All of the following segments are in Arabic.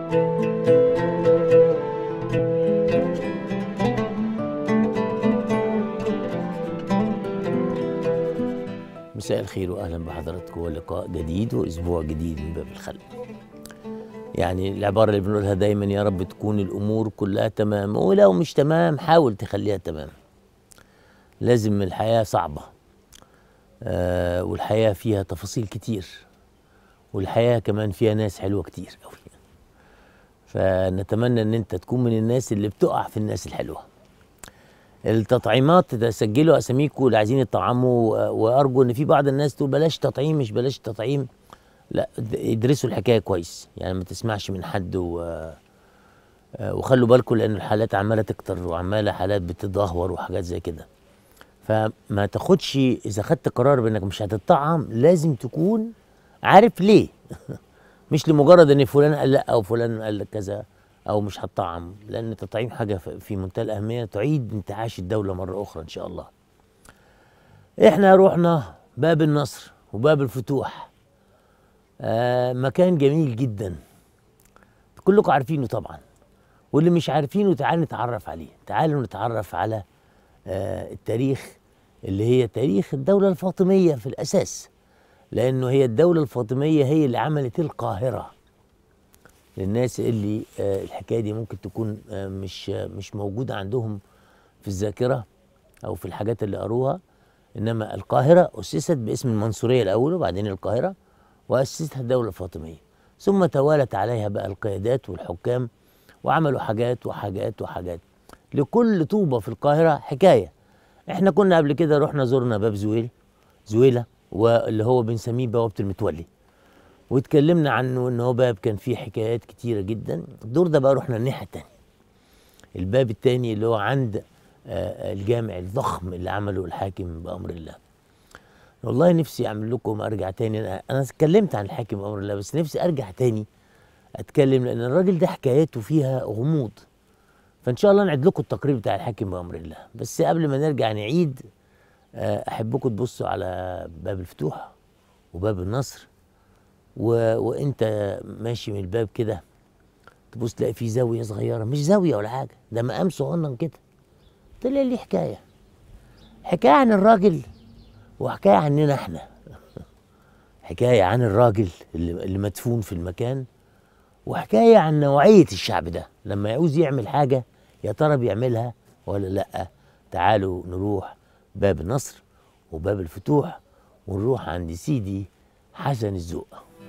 مساء الخير واهلا بحضراتكم ولقاء جديد واسبوع جديد من باب الخلق. يعني العباره اللي بنقولها دايما يا رب تكون الامور كلها تمام، ولو مش تمام حاول تخليها تمام. لازم الحياه صعبه، والحياه فيها تفاصيل كتير، والحياه كمان فيها ناس حلوه كتير قوي. فنتمنى ان انت تكون من الناس اللي بتقع في الناس الحلوه. التطعيمات تسجلوا اساميكم اللي عايزين يطعموا، وارجو ان في بعض الناس تقول بلاش تطعيم، مش بلاش تطعيم، لا ادرسوا الحكايه كويس، يعني ما تسمعش من حد وخلوا بالكم لان الحالات عماله تكتر وعماله حالات بتتدهور وحاجات زي كده. فما تاخدش، اذا خدت قرار بانك مش هتطعم لازم تكون عارف ليه. مش لمجرد ان فلان قال لا او فلان قال لك كذا او مش هتطعم، لان التطعيم حاجه في منتهى الاهميه تعيد انتعاش الدوله مره اخرى ان شاء الله. احنا رحنا باب النصر وباب الفتوح، مكان جميل جدا كلكم عارفينه طبعا، واللي مش عارفينه تعالوا نتعرف عليه. تعالوا نتعرف على التاريخ اللي هي تاريخ الدوله الفاطميه في الاساس، لانه هي الدوله الفاطميه هي اللي عملت القاهره. للناس اللي الحكايه دي ممكن تكون مش موجوده عندهم في الذاكره او في الحاجات اللي قروها، انما القاهره اسست باسم المنصوريه الاول وبعدين القاهره، واسستها الدوله الفاطميه، ثم توالت عليها بقى القيادات والحكام وعملوا حاجات وحاجات وحاجات. لكل طوبه في القاهره حكايه. احنا كنا قبل كده رحنا زرنا باب زويله، واللي هو بنسميه بوابه المتولي، واتكلمنا عنه ان هو باب كان فيه حكايات كتيره جدا. الدور ده بقى رحنا الناحيه التانيه، الباب التاني اللي هو عند الجامع الضخم اللي عمله الحاكم بامر الله. والله نفسي اعمل لكم ارجع تاني، انا اتكلمت عن الحاكم بامر الله بس نفسي ارجع تاني اتكلم، لان الراجل ده حكاياته فيها غموض. فان شاء الله نعيد لكم التقرير بتاع الحاكم بامر الله. بس قبل ما نرجع نعيد، احبكم تبصوا على باب الفتوح وباب النصر، وانت ماشي من الباب كده تبص تلاقي في زاويه صغيره، مش زاويه ولا حاجه، ده مقام صغنن كده. طلع لي حكايه عن الراجل وحكايه عننا احنا. حكايه عن الراجل اللي مدفون في المكان، وحكايه عن نوعيه الشعب ده لما يعوز يعمل حاجه يا ترى بيعملها ولا لا. تعالوا نروح باب النصر وباب الفتوح ونروح عند سيدي حسن الذوق.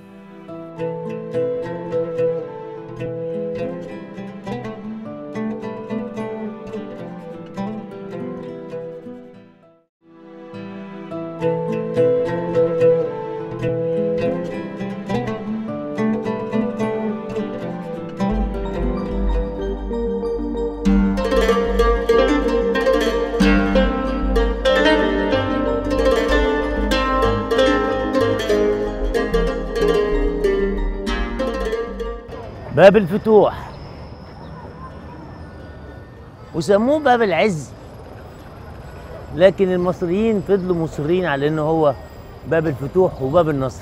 باب الفتوح وسموه باب العز، لكن المصريين فضلوا مصرين على انه هو باب الفتوح وباب النصر،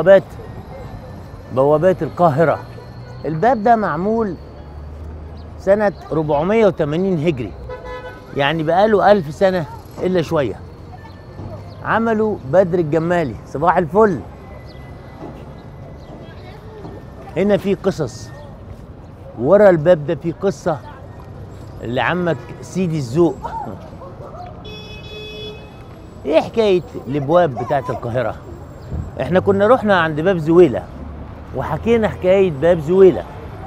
بوابات القاهرة. الباب ده معمول سنة 480 هجري، يعني بقاله 1000 سنة إلا شوية. عملوا بدر الجمالي، صباح الفل. هنا في قصص، ورا الباب ده في قصة لعمك سيدي الذوق. ايه حكاية الابواب بتاعت القاهرة؟ احنا كنا رحنا عند باب زويلة وحكينا حكاية باب زويلة.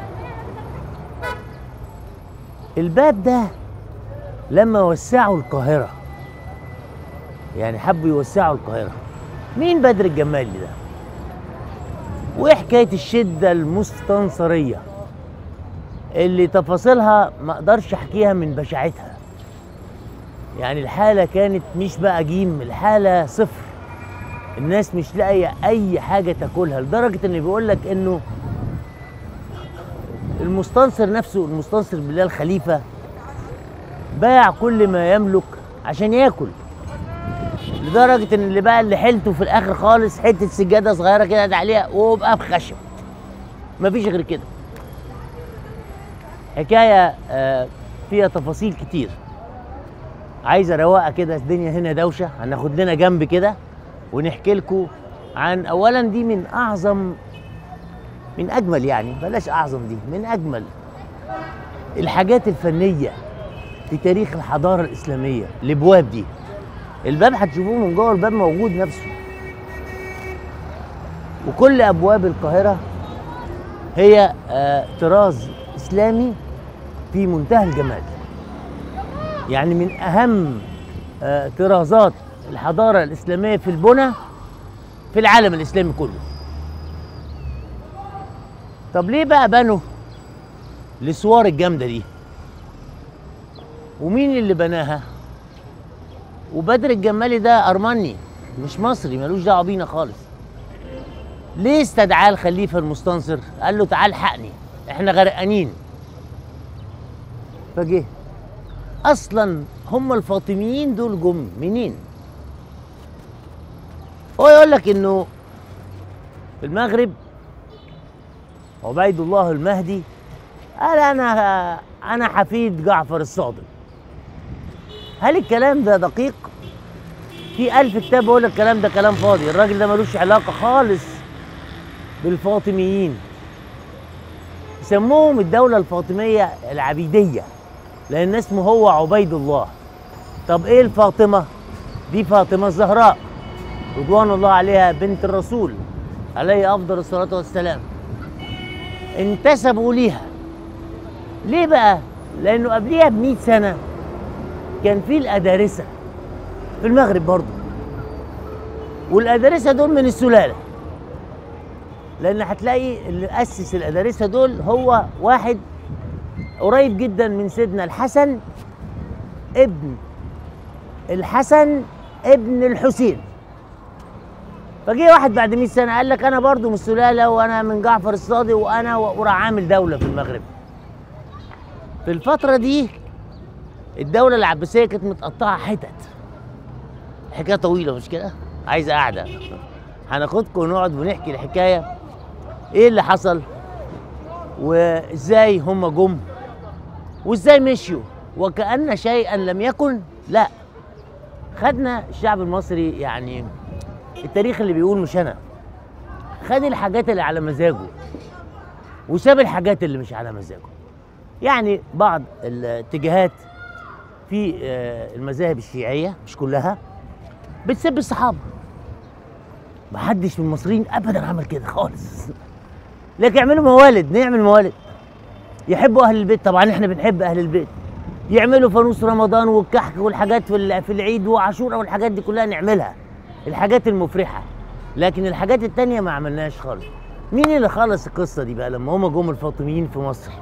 الباب ده لما وسعوا القاهرة، يعني حبوا يوسعوا القاهرة، مين بدر الجمالي ده؟ وايه حكاية الشدة المستنصرية اللي تفاصيلها ما اقدرش احكيها من بشاعتها. يعني الحالة كانت مش بقى جيم، الحالة صفر. الناس مش لاقية اي حاجة تاكلها، لدرجة ان بيقول لك انه المستنصر نفسه، المستنصر بالله الخليفة، باع كل ما يملك عشان ياكل، لدرجة ان اللي حيلته في الاخر خالص حتة سجادة صغيرة كده قاعد عليها وبقى بخشب، مفيش غير كده. حكايه فيها تفاصيل كتير، عايزه رواقه كده، الدنيا هنا دوشه. هناخد لنا جنب كده ونحكي لكم عن، اولا دي من اعظم، من اجمل، يعني بلاش اعظم، دي من اجمل الحاجات الفنيه في تاريخ الحضاره الاسلاميه. الابواب دي، الباب هتشوفوه من جوه، الباب موجود نفسه، وكل ابواب القاهره هي طراز اسلامي في منتهى الجمال. يعني من اهم طرازات الحضاره الاسلاميه في البنى في العالم الاسلامي كله. طب ليه بقى بنوا الاسوار الجامده دي؟ ومين اللي بناها؟ وبدر الجمالي ده ارمني مش مصري، ملوش دعوه بينا خالص. ليه استدعاه الخليفه المستنصر؟ قال له تعال حقني، احنا غرقانين. فجه. اصلا هم الفاطميين دول جم منين؟ هو يقول لك انه في المغرب عبيد الله المهدي قال انا حفيد جعفر الصادق. هل الكلام ده دقيق؟ في 1000 كتاب بيقول لك الكلام ده كلام فاضي، الراجل ده ملوش علاقه خالص بالفاطميين. سموهم الدوله الفاطميه العبيديه لان اسمه هو عبيد الله. طب ايه الفاطمه؟ دي فاطمه الزهراء رضوان الله عليها بنت الرسول عليه افضل الصلاه والسلام، انتسبوا ليها. ليه بقى؟ لانه قبليها ب100 سنه كان في الادارسه في المغرب برضه، والادارسه دول من السلاله، لان هتلاقي اللي اسس الادارسه دول هو واحد قريب جدا من سيدنا الحسن ابن الحسن ابن الحسين. فجه واحد بعد 100 سنه قال لك انا برضو من السلاله وانا من جعفر الصادق وانا وراح عامل دوله في المغرب. في الفتره دي الدوله العباسيه كانت متقطعه حتت. حكايه طويله مش كده؟ عايزه قاعده. هناخدكم ونقعد ونحكي الحكايه ايه اللي حصل وازاي هم جم وازاي مشيوا وكأن شيئا لم يكن. لا، خدنا الشعب المصري، يعني التاريخ اللي بيقول مش انا، خد الحاجات اللي على مزاجه وساب الحاجات اللي مش على مزاجه. يعني بعض الاتجاهات في المذاهب الشيعيه مش كلها بتسب الصحابه. محدش من المصريين ابدا عمل كده خالص، لكن يعملوا موالد، نعمل موالد، يحبوا اهل البيت، طبعا احنا بنحب اهل البيت، يعملوا فانوس رمضان والكحك والحاجات في العيد وعاشوراء والحاجات دي كلها نعملها، الحاجات المفرحه. لكن الحاجات التانيه ما عملناهاش خالص. مين اللي خلص القصه دي بقى لما هم جم الفاطميين في مصر؟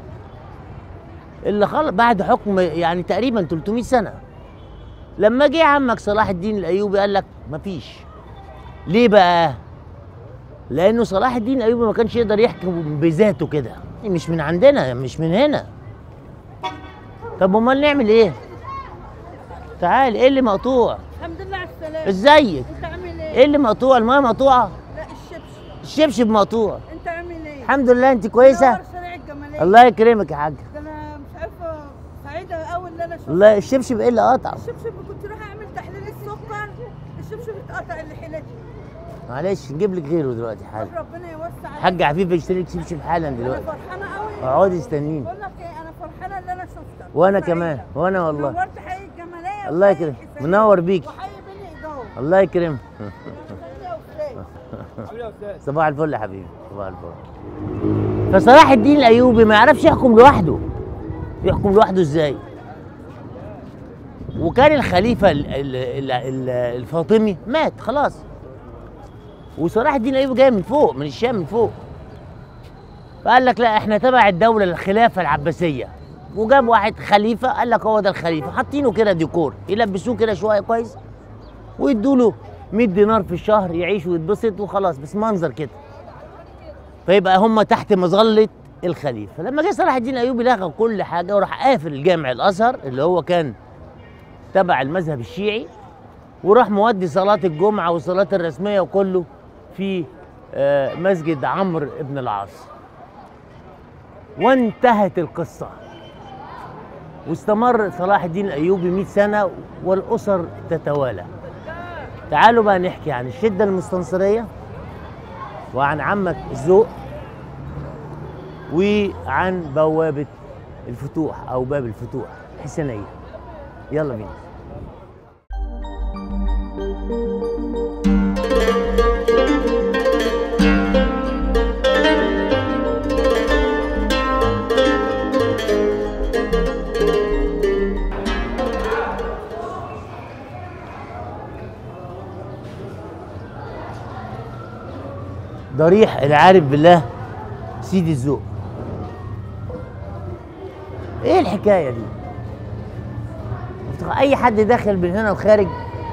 اللي خلص بعد حكم يعني تقريبا 300 سنه، لما جه عمك صلاح الدين الايوبي قال لك مفيش. ليه بقى؟ لانه صلاح الدين الايوبي ما كانش يقدر يحكم بذاته كده، مش من عندنا، مش من هنا. طب امال نعمل ايه؟ تعال. ايه اللي مقطوع؟ الحمد لله على السلامة. ازيك؟ انت عامل ايه؟ ايه اللي مقطوع؟ المايه مقطوعه؟ لا، الشبشب. الشبشب مقطوع. انت عامل ايه؟ الحمد لله. انت كويسه؟ منور شارع الجمالية. الله يكرمك يا حاجه. ده انا مش عارفه، سعيده قوي ان انا شفته. والله الشبشب ايه اللي قطع؟ الشبشب كنت رايحه اعمل تحليل السكر، الشبشب اتقطع اللي حيلتي. معلش نجيب لك غيره دلوقتي حالا. ربنا يوسع عليك. حاج عفيفه يشتري لك شبشب حالا انا دلوقتي. فرحانه قوي. اقعدي استنيني. بقول لك ايه، انا فرحانه ان انا شفتك. وانا سعيدة. كمان، وانا والله. نورت حي الجماليه. الله يكرمك. منور بيك. وحي بني ايجار. الله يكرمك. يا استاذ. صباح الفل يا حبيبي، صباح الفل. فصلاح الدين الايوبي ما يعرفش يحكم لوحده. يحكم لوحده ازاي؟ وكان الخليفه الفاطمي مات خلاص، وصلاح الدين الايوبي جاي من فوق، من الشام من فوق. فقال لك لا، احنا تبع الدوله الخلافه العباسيه، وجاب واحد خليفه قال لك هو ده الخليفه، حاطينه كده ديكور، يلبسوه كده شويه كويس ويدوا له 100 دينار في الشهر يعيش ويتبسط وخلاص، بس منظر كده. فيبقى هم تحت مظله الخليفه. لما جه صلاح الدين الايوبي لغى كل حاجه وراح قافل الجامع الازهر اللي هو كان تبع المذهب الشيعي، وراح مودي صلاه الجمعه والصلاه الرسميه وكله في مسجد عمرو بن العاص. وانتهت القصة، واستمر صلاح الدين الأيوبي 100 سنة والأسر تتوالى. تعالوا بقى نحكي عن الشدة المستنصرية، وعن عمك الذوق، وعن بوابة الفتوح أو باب الفتوح الحسينية. يلا بينا. ضريح العارف بالله سيدي الذوق. ايه الحكايه دي؟ اي حد داخل من هنا وخارج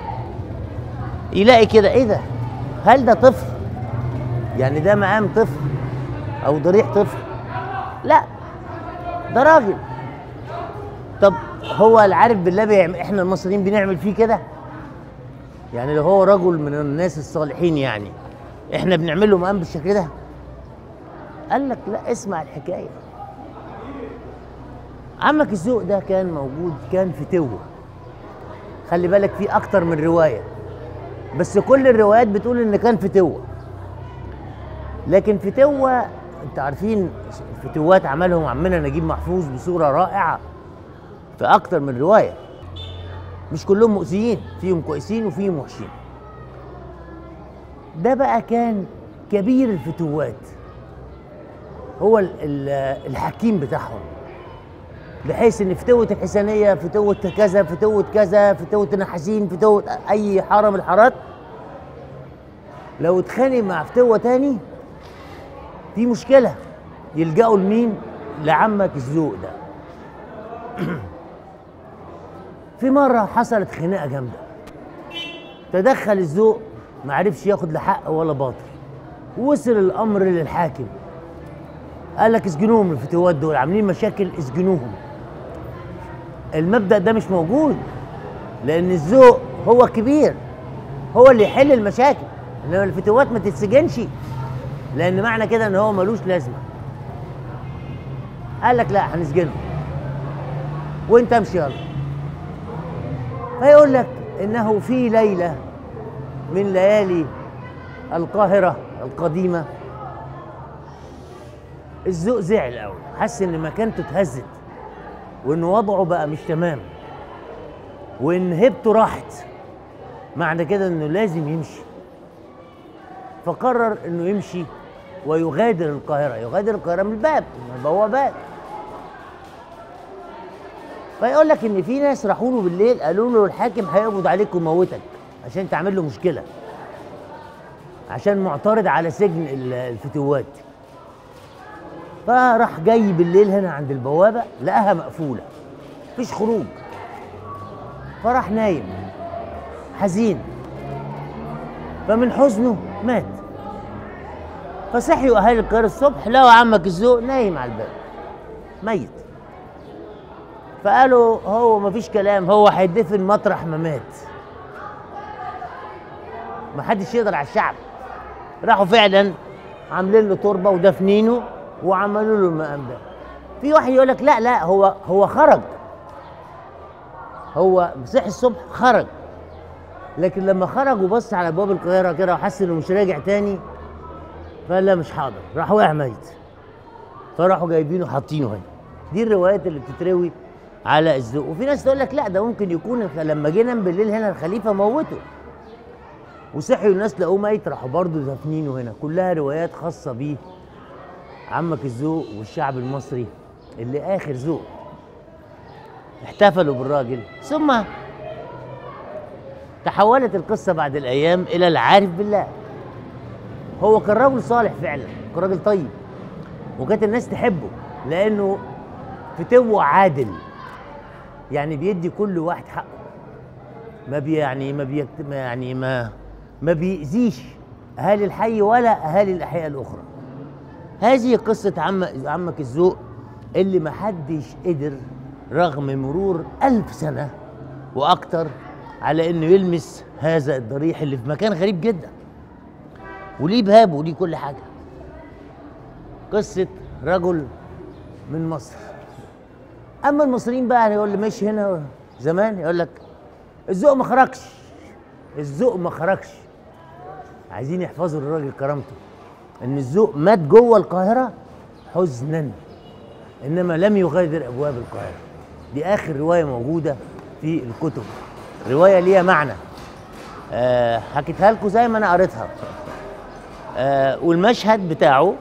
يلاقي كده، ايه ده؟ هل ده طفل؟ يعني ده مقام طفل او ضريح طفل؟ لا، ده راجل. طب هو العارف بالله بيعمل، احنا المصريين بنعمل فيه كده؟ يعني لو هو رجل من الناس الصالحين يعني احنا بنعمل له مقام بالشكل ده؟ قال لك لا، اسمع الحكايه. عمك الذوق ده كان موجود، كان فتوه. خلي بالك في اكتر من روايه، بس كل الروايات بتقول ان كان فتوه. لكن فتوه، انت عارفين الفتوات عملهم عمنا نجيب محفوظ بصوره رائعه في اكتر من روايه. مش كلهم مؤذيين، فيهم كويسين وفيهم وحشين. ده بقى كان كبير الفتوات، هو الحكيم بتاعهم، بحيث ان فتوة الحسينية، فتوة كذا، فتوة كذا، فتوة النحاسين، فتوة اي حارة من الحارات، لو اتخانق مع فتوة تاني في مشكلة يلجأوا لمين؟ لعمك الذوق ده. في مرة حصلت خناقة جامدة، تدخل الذوق، ما عرفش ياخد لا حق ولا باطل، ووصل الامر للحاكم. قال لك اسجنوهم، الفتوات دول عاملين مشاكل، اسجنوهم. المبدأ ده مش موجود، لان الذوق هو كبير، هو اللي يحل المشاكل، انما الفتوات ما تتسجنش، لان معنى كده ان هو ملوش لازمه. قال لك لا، هنسجنهم وانت امشي يلا. فيقول لك انه في ليله من ليالي القاهرة القديمة الذوق زعل قوي، حس ان مكانته اتهزت، وان وضعه بقى مش تمام، وان هيبته راحت، معنى كده انه لازم يمشي. فقرر انه يمشي ويغادر القاهرة. يغادر القاهرة من الباب، من البوابات. فيقول لك ان في ناس راحوا له بالليل قالوا له الحاكم هيقبض عليك ويموتك عشان تعمل له مشكله، عشان معترض على سجن الفتوات. فراح جاي بالليل هنا عند البوابه، لقاها مقفوله، مفيش خروج. فراح نايم حزين، فمن حزنه مات. فصحيوا اهالي القاهره الصبح لقوا عمك الذوق نايم على الباب ميت. فقالوا هو مفيش كلام، هو هيدفن مطرح ما مات، محدش يقدر على الشعب. راحوا فعلا عاملين له تربه ودفنينه وعملوا له المقام ده. في واحد يقول لك لا لا، هو خرج، هو صحي الصبح خرج، لكن لما خرج وبص على ابواب القاهره كده وحس انه مش راجع تاني، فقال لا مش حاضر، راح واقع ميت. فراحوا جايبينه حاطينه هنا. دي الروايات اللي بتتروي على الذوق. وفي ناس تقول لك لا، ده ممكن يكون لما جه نام بالليل هنا الخليفه موته، وصحيوا الناس لقوه ميت، راحوا برضه دافنينه هنا. كلها روايات خاصه بيه عمك الذوق والشعب المصري اللي اخر ذوق احتفلوا بالراجل. ثم تحولت القصه بعد الايام الى العارف بالله. هو كان راجل صالح فعلا، كان راجل طيب، وكانت الناس تحبه لانه فتوه عادل، يعني بيدي كل واحد حقه، ما بيأذيش اهالي الحي ولا اهالي الاحياء الاخرى. هذه قصه عمك الذوق اللي ما حدش قدر رغم مرور 1000 سنه واكتر على انه يلمس هذا الضريح اللي في مكان غريب جدا، وليه باب وليه كل حاجه. قصه رجل من مصر. اما المصريين بقى يقول لي ماشي هنا زمان يقول لك الذوق ما خرجش، الذوق ما خرجش. عايزين يحفظوا للراجل كرامته ان الذوق مات جوه القاهره حزنا، انما لم يغادر ابواب القاهره. دي اخر روايه موجوده في الكتب، روايه ليها معنى. حكيتها لكم زي ما انا قريتها. والمشهد بتاعه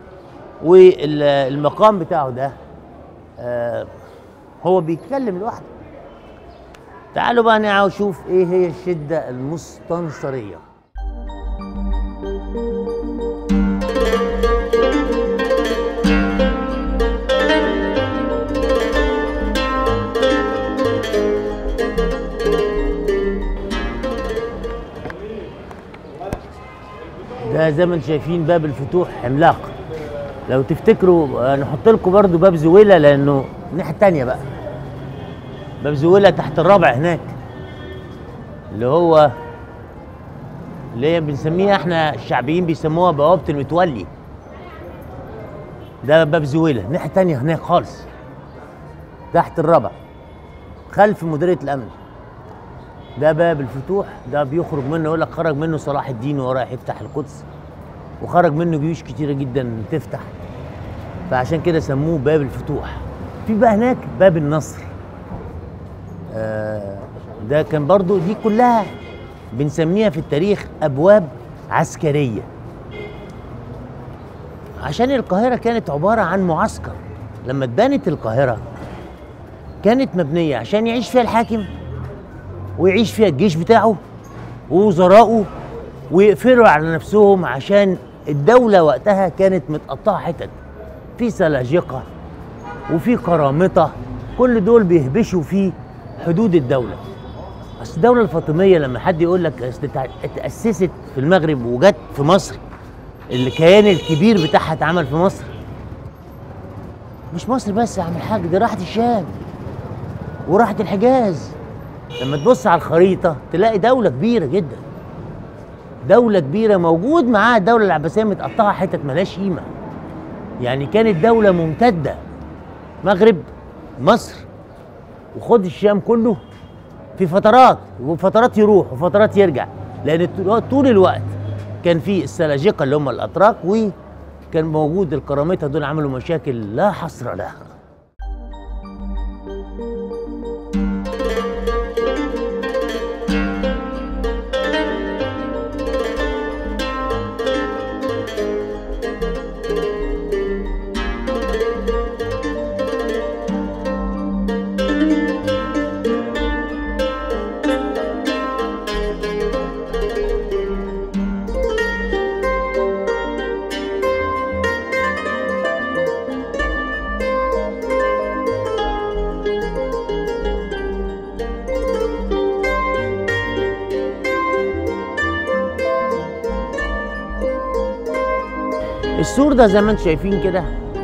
والمقام بتاعه ده هو بيتكلم لوحده. تعالوا بقى نشوف ايه هي الشده المستنصريه. ده زي ما انتم شايفين باب الفتوح عملاق. لو تفتكروا نحط لكم برضو باب زويلة، لانه الناحية التانية بقى باب زويلة تحت الرابع هناك، اللي هي بنسميها احنا الشعبيين بيسموها بوابة المتولي. ده باب زويلة الناحية التانية هناك خالص تحت الرابع خلف مديرية الأمن. ده باب الفتوح، ده بيخرج منه يقول لك خرج منه صلاح الدين وهو رايح يفتح القدس، وخرج منه جيوش كتيرة جدا تفتح، فعشان كده سموه باب الفتوح. في بقى هناك باب النصر. ده كان برضو دي كلها بنسميها في التاريخ أبواب عسكرية، عشان القاهرة كانت عبارة عن معسكر. لما اتبنت القاهرة كانت مبنية عشان يعيش فيها الحاكم ويعيش فيها الجيش بتاعه ووزراءه ويقفلوا على نفسهم، عشان الدولة وقتها كانت متقطعة حتت، في سلاجقة وفي قرامطة، كل دول بيهبشوا في حدود الدولة. أصل الدولة الفاطمية لما حد يقول لك اتأسست في المغرب وجت في مصر، الكيان الكبير بتاعها اتعمل في مصر. مش مصر بس يا عم الحاج، دي راحت الشام وراحت الحجاز. لما تبص على الخريطة تلاقي دولة كبيرة جدا، دولة كبيرة موجود معاها الدولة العباسية متقطعة حتت ملهاش قيمة. يعني كانت دولة ممتدة، مغرب مصر وخد الشام كله في فترات، وفترات يروح وفترات يرجع، لأن طول الوقت كان في السلاجقة اللي هم الأتراك، وكان موجود القرامطة دول عملوا مشاكل لا حصر لها. السور ده زي ما انتم شايفين كده،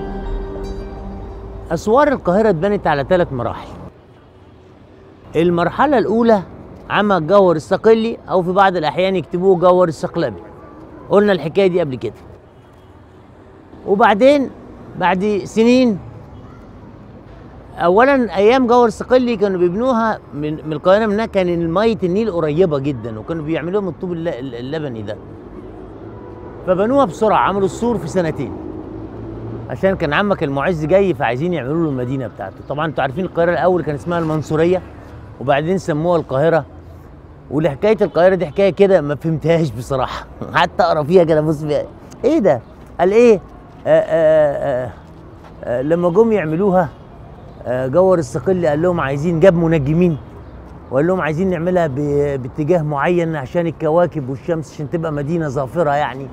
اسوار القاهره اتبنت على 3 مراحل. المرحله الاولى عمل الجوهر الصقلي، او في بعض الاحيان يكتبوه جوهر الصقلبي، قلنا الحكايه دي قبل كده. وبعدين بعد سنين، اولا ايام جوهر الصقلي كانوا بيبنوها من القاهره، منها كان ميه النيل قريبه جدا، وكانوا بيعملوها من الطوب اللبني ده، فبنوها بسرعه، عملوا السور في 2 سنين عشان كان عمك المعز جاي، فعايزين يعملوا له المدينه بتاعته. طبعا انتوا عارفين القاهره الاول كان اسمها المنصوريه، وبعدين سموها القاهره. ولحكايه القاهره دي حكايه كده ما فهمتهاش بصراحه حتى اقرا فيها كده بص فيها ايه ده؟ قال ايه؟ لما جم يعملوها جوهر الصقلي قال لهم عايزين، جاب منجمين وقال لهم عايزين نعملها باتجاه معين عشان الكواكب والشمس، عشان تبقى مدينه ظافره يعني.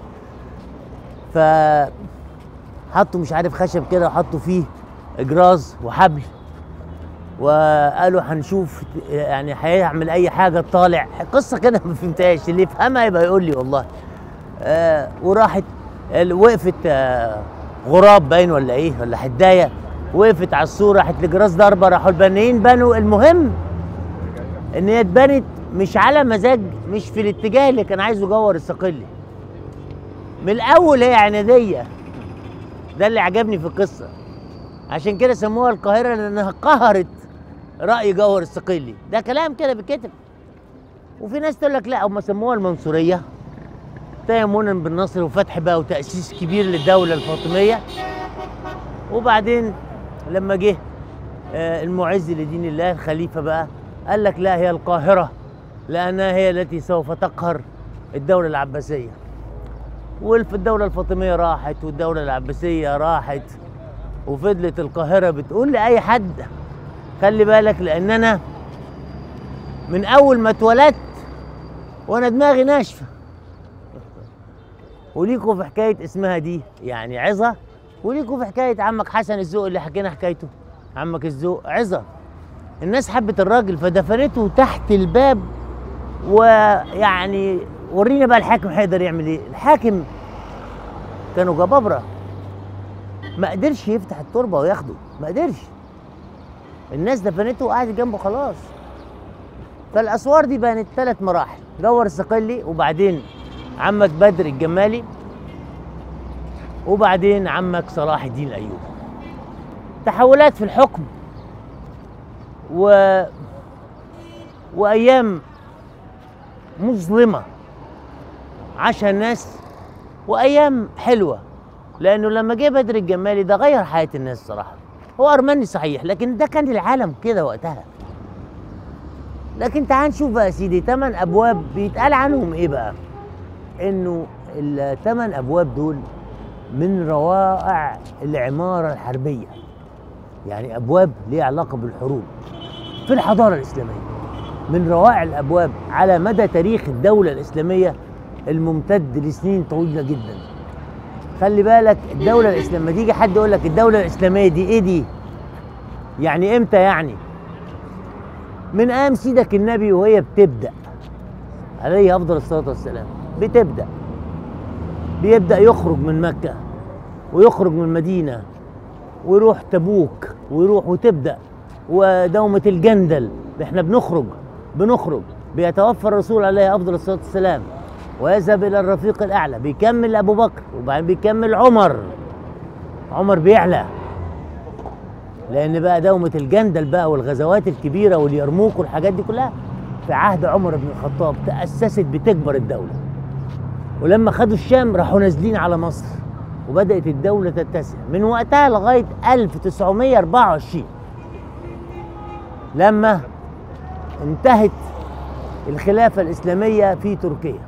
فحطوا مش عارف خشب كده وحطوا فيه اجراز وحبل، وقالوا هنشوف يعني هيعمل اي حاجه طالع. قصه كده ما فهمتهاش، اللي يفهمها يبقى يقول لي والله. وراحت وقفت غراب باين ولا ايه ولا حدايه، وقفت على السور، راحت الجراز ضربه، راحوا البنايين بنوا. المهم ان هي اتبنت مش على مزاج، مش في الاتجاه اللي كان عايزه جوهر الصقلي من الاول، هي عناديه. ده اللي عجبني في القصه، عشان كده سموها القاهرة لأنها قهرت رأي جوهر الصقلي. ده كلام كده بيتكتب. وفي ناس تقول لك لا، هم سموها المنصورية تيمنا بالنصر وفتح بقى وتأسيس كبير للدولة الفاطمية. وبعدين لما جه المعز لدين الله الخليفة بقى قال لك لا، هي القاهرة لأنها هي التي سوف تقهر الدولة العباسية. وفي الدولة الفاطمية راحت والدولة العباسية راحت، وفضلت القاهرة بتقول لأي حد خلي بالك، لأن أنا من أول ما اتولدت وأنا دماغي ناشفة. وليكوا في حكاية اسمها دي يعني عظة، وليكوا في حكاية عمك حسن الذوق اللي حكينا حكايته. عمك الذوق عظة، الناس حبت الراجل فدفنته تحت الباب. ويعني ورينا بقى الحاكم هيقدر يعمل ايه. الحاكم كانوا جبابرة، ما قدرش يفتح التربة وياخده، ما قدرش. الناس دفنته وقعدت جنبه خلاص. فالاسوار دي بانت 3 مراحل: جوهر الصقلي، وبعدين عمك بدر الجمالي، وبعدين عمك صلاح الدين الايوبي. تحولات في الحكم وايام مظلمه عاشها الناس، وايام حلوه. لانه لما جه بدر الجمالي ده غير حياه الناس صراحه. هو ارمني صحيح، لكن ده كان العالم كده وقتها. لكن تعال نشوف بقى يا سيدي 8 ابواب بيتقال عنهم ايه بقى. انه ال8 ابواب دول من روائع العماره الحربيه، يعني ابواب ليها علاقه بالحروب في الحضاره الاسلاميه. من روائع الابواب على مدى تاريخ الدوله الاسلاميه الممتد لسنين طويله جدا. خلي بالك الدوله الاسلاميه، لما تيجي حد يقول لك الدوله الاسلاميه دي ايه دي؟ يعني امتى يعني؟ من ايام سيدك النبي وهي بتبدا عليه افضل الصلاه والسلام. بيبدا يخرج من مكه ويخرج من المدينه ويروح تبوك ويروح وتبدا ودومه الجندل. احنا بنخرج بيتوفى الرسول عليه افضل الصلاه والسلام ويذهب الى الرفيق الاعلى، بيكمل ابو بكر وبعدين بيكمل عمر بيعلى، لان بقى دومه الجندل بقى والغزوات الكبيره واليرموك والحاجات دي كلها في عهد عمر بن الخطاب تاسست بتكبر الدوله. ولما خدوا الشام راحوا نازلين على مصر وبدات الدوله تتسع من وقتها لغايه 1924 لما انتهت الخلافه الاسلاميه في تركيا.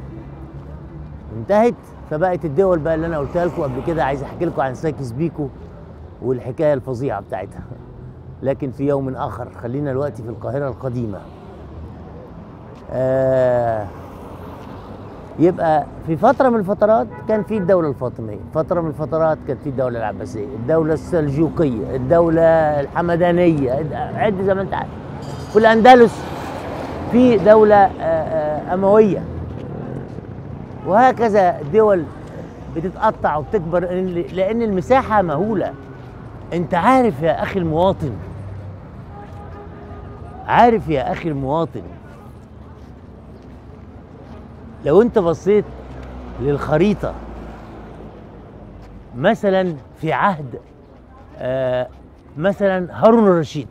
انتهت فبقت الدول بقى اللي انا قلتها لكم قبل كده. عايز احكي لكم عن سايكس بيكو والحكايه الفظيعه بتاعتها، لكن في يوم اخر. خلينا دلوقتي في القاهره القديمه. يبقى في فتره من الفترات كان في الدوله الفاطميه، فتره من الفترات كانت في الدوله العباسيه، الدوله السلجوقيه، الدوله الحمدانيه، عد زي ما انت عارف. في الاندلس في دوله امويه، وهكذا الدول بتتقطع وبتكبر لان المساحه مهوله. انت عارف يا اخي المواطن، لو انت بصيت للخريطه مثلا في عهد مثلا هارون الرشيد،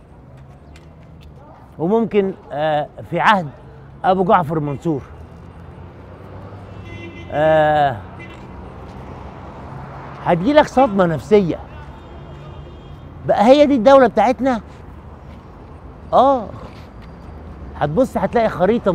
وممكن في عهد ابو جعفر المنصور، هتجيلك صدمه نفسيه. بقى هي دي الدوله بتاعتنا؟ هتبص هتلاقي خريطه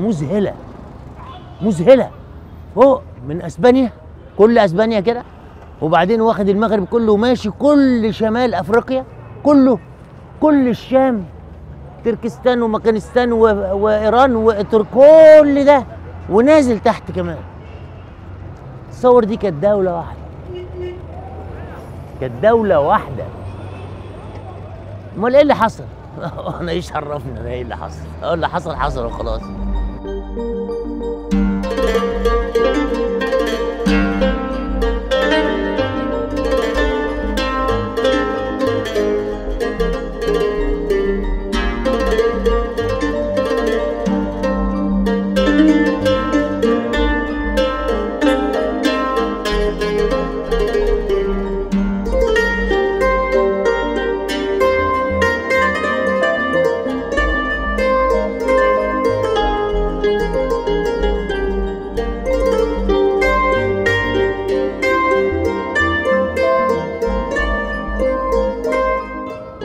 مذهله فوق من اسبانيا، كل اسبانيا كده، وبعدين واخد المغرب كله وماشي كل شمال افريقيا كله، كل الشام، تركستان ومكانستان وايران وترك، كل ده ونازل تحت كمان. تصور دي كانت دولة واحدة. امال ايه اللي حصل؟ انا ايش عرفني انا ايه اللي حصل؟ اللي حصل وخلاص.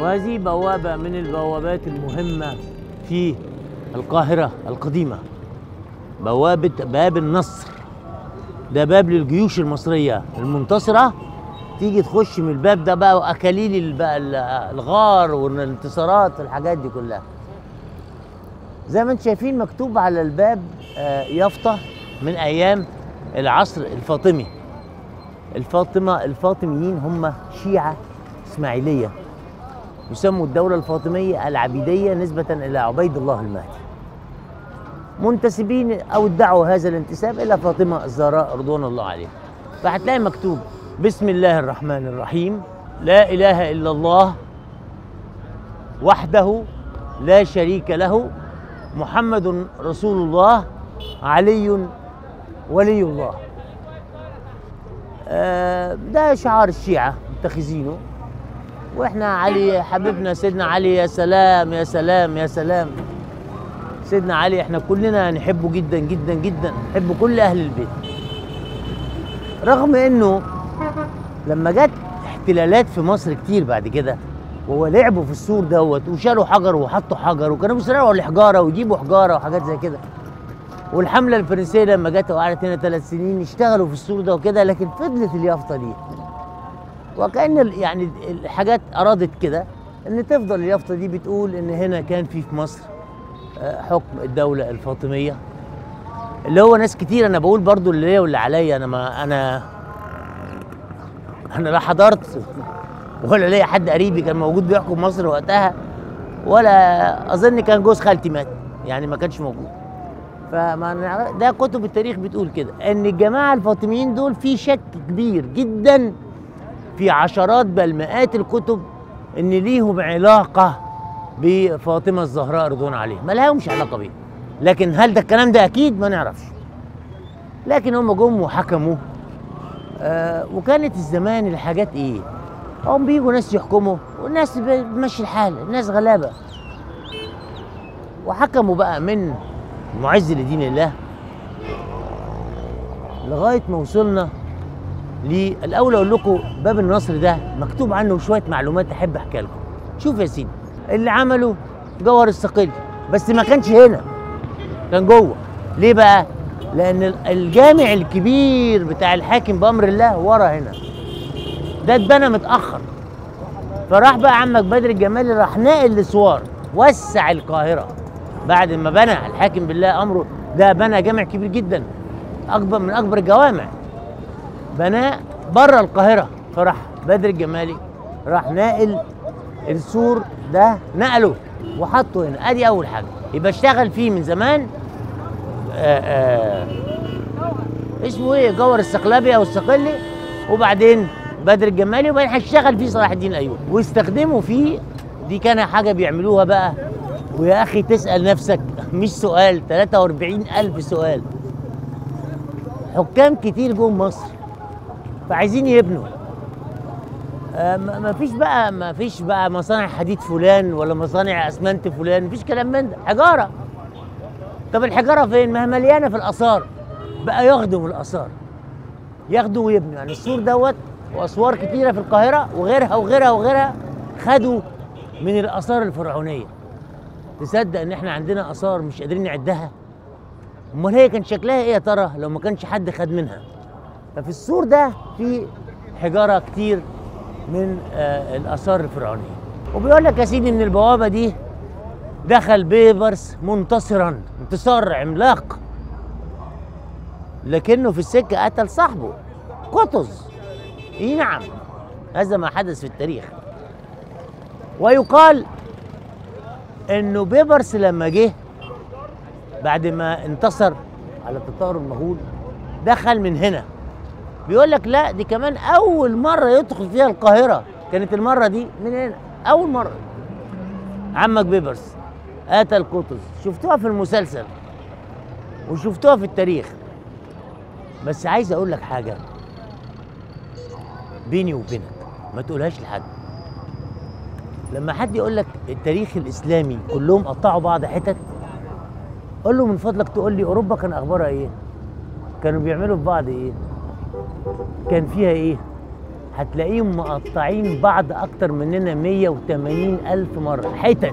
وهذه بوابة من البوابات المهمة في القاهرة القديمة، بوابة باب النصر. ده باب للجيوش المصرية المنتصرة، تيجي تخش من الباب ده بقى، وأكاليل بقى الغار والانتصارات والحاجات دي كلها. زي ما انتم شايفين مكتوب على الباب يافطة من أيام العصر الفاطمي. الفاطميين هم شيعة إسماعيلية، يسموا الدولة الفاطمية العبيدية نسبة إلى عبيد الله المهدي، منتسبين أو ادعوا هذا الانتساب إلى فاطمة الزهراء رضوان الله عليها. فهتلاقي مكتوب بسم الله الرحمن الرحيم، لا إله إلا الله وحده لا شريك له، محمد رسول الله، علي ولي الله. ده شعار الشيعة متخذينه. واحنا علي حبيبنا سيدنا علي، يا سلام يا سلام يا سلام. سيدنا علي احنا كلنا نحبه جدا جدا جدا، نحب كل اهل البيت. رغم انه لما جت احتلالات في مصر كتير بعد كده، وهو لعبوا في السور دوت وشالوا حجر وحطوا حجر، وكانوا بيسرقوا الحجاره ويجيبوا حجاره وحاجات زي كده. والحمله الفرنسيه لما جت وقعدت هنا 3 سنين اشتغلوا في السور ده وكده، لكن فضلت اليافطه دي. وكأن يعني الحاجات ارادت كده ان تفضل اليافطه دي بتقول ان هنا كان في مصر حكم الدوله الفاطميه، اللي هو ناس كتير. انا بقول برضو اللي ليا واللي عليا. انا لا حضرت ولا ليا حد قريبي كان موجود بيحكم مصر وقتها، ولا اظن كان جوز خالتي مات، يعني ما كانش موجود. فما ده كتب التاريخ بتقول كده، ان الجماعه الفاطميين دول في شك كبير جدا، في عشرات بل مئات الكتب ان ليهم علاقه بفاطمه الزهراء رضوان عليها. ما لهمش علاقه بيه، لكن هل ده الكلام ده اكيد ما نعرفش. لكن هم جم وحكموا. وكانت الزمان الحاجات ايه؟ هم بيجوا ناس يحكموا والناس بتمشي الحال، الناس غلابه. وحكموا بقى من معز لدين الله لغايه ما وصلنا الاول. اقول لكم باب النصر ده مكتوب عنه شويه معلومات احب احكي لكم. شوف يا سيدي، اللي عمله جوهر الصقلي، بس ما كانش هنا، كان جوه. ليه بقى؟ لان الجامع الكبير بتاع الحاكم بامر الله ورا هنا، ده اتبنى متاخر. فراح بقى عمك بدر الجمالي راح ناقل لسوار، وسع القاهره بعد ما بنى الحاكم بالله امره. ده بنى جامع كبير جدا، اكبر من اكبر الجوامع، بناه بره القاهره. فراح بدر الجمالي راح ناقل السور ده، نقله وحطه هنا. ادي اول حاجه. يبقى اشتغل فيه من زمان اسمه ايه، جوهر الصقلبي او الصقلي، وبعدين بدر الجمالي، وبعدين هيشتغل فيه صلاح الدين الايوبي. واستخدموا فيه، دي كان حاجه بيعملوها بقى. ويا اخي تسال نفسك مش سؤال، 43,000 سؤال. حكام كتير جم مصر فعايزين يبنوا. ما فيش بقى مصانع حديد فلان ولا مصانع اسمنت فلان، مفيش كلام من ده، حجاره. طب الحجاره فين؟ ما هي مليانه في الاثار. بقى ياخدوا من الاثار، ياخدوا ويبنوا. يعني السور دوت واسوار كتيره في القاهره وغيرها وغيرها وغيرها خدوا من الاثار الفرعونيه. تصدق ان احنا عندنا اثار مش قادرين نعدها؟ امال هي كان شكلها ايه يا ترى لو ما كانش حد خد منها؟ ففي السور ده في حجاره كتير من الاثار الفرعونيه. وبيقول لك يا سيدي من البوابه دي دخل بيبرس منتصرا، انتصار عملاق، لكنه في السكه قتل صاحبه قطز. اي نعم، هذا ما حدث في التاريخ. ويقال انه بيبرس لما جه بعد ما انتصر على التتار المغول دخل من هنا. بيقول لك لا، دي كمان اول مره يدخل فيها القاهره، كانت المره دي من هنا اول مره. عمك بيبرس قتل قطز، شفتوها في المسلسل وشفتوها في التاريخ. بس عايز اقول لك حاجه بيني وبينك ما تقولهاش لحد. لما حد يقول لك التاريخ الاسلامي كلهم قطعوا بعض حتت، قول له من فضلك تقول لي اوروبا كان اخبارها ايه؟ كانوا بيعملوا في بعض ايه؟ كان فيها ايه؟ هتلاقيهم مقطعين بعض اكتر مننا 180 الف مره، حتت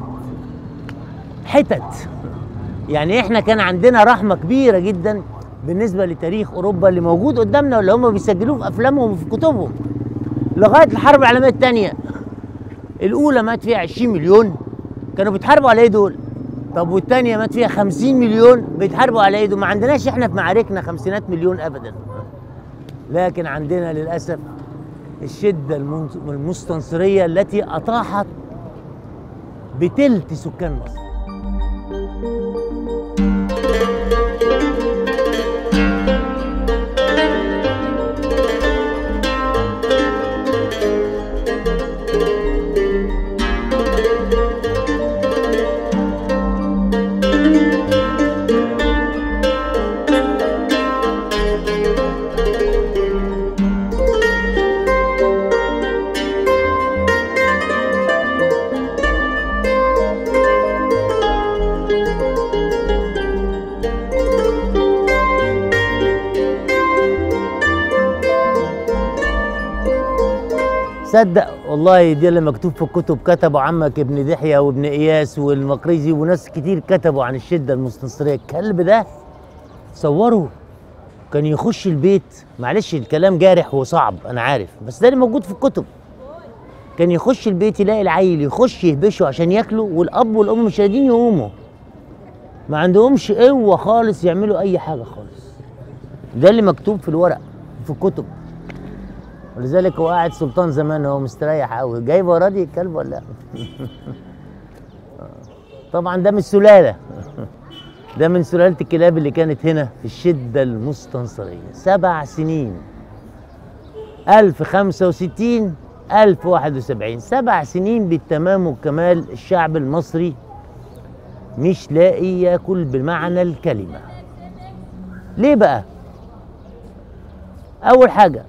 حتت. يعني احنا كان عندنا رحمه كبيره جدا بالنسبه لتاريخ اوروبا اللي موجود قدامنا واللي هم بيسجلوه في افلامهم وفي كتبهم. لغايه الحرب العالميه الثانيه الاولى مات فيها 20 مليون، كانوا بيتحاربوا على ايه دول؟ طب والثانيه مات فيها 50 مليون، بيتحاربوا على ايه دول؟ ما عندناش احنا في معاركنا 50 مليون ابدا. لكن عندنا للاسف الشده المستنصريه التي اطاحت بتلت سكان مصر. صدق والله دي اللي مكتوب في الكتب، كتبوا عمك ابن دحية وابن إياس والمقريزي وناس كتير كتبوا عن الشدة المستنصرية. الكلب ده صوروا كان يخش البيت، معلش الكلام جارح وصعب أنا عارف، بس ده اللي موجود في الكتب. كان يخش البيت يلاقي العيل يخش يهبشه عشان ياكله، والأب والأم مش قادرين يقوموا، ما عندهمش قوة خالص يعملوا أي حاجة خالص. ده اللي مكتوب في الورق في الكتب. ولذلك هو قاعد سلطان زمان، هو مستريح قوي. جايب وراضي الكلب ولا لا؟ طبعا ده من السلاله ده من سلاله الكلاب اللي كانت هنا في الشده المستنصريه. 7 سنين 1065 1071، 7 سنين بالتمام والكمال. الشعب المصري مش لاقي ياكل بمعنى الكلمه. ليه بقى؟ اول حاجه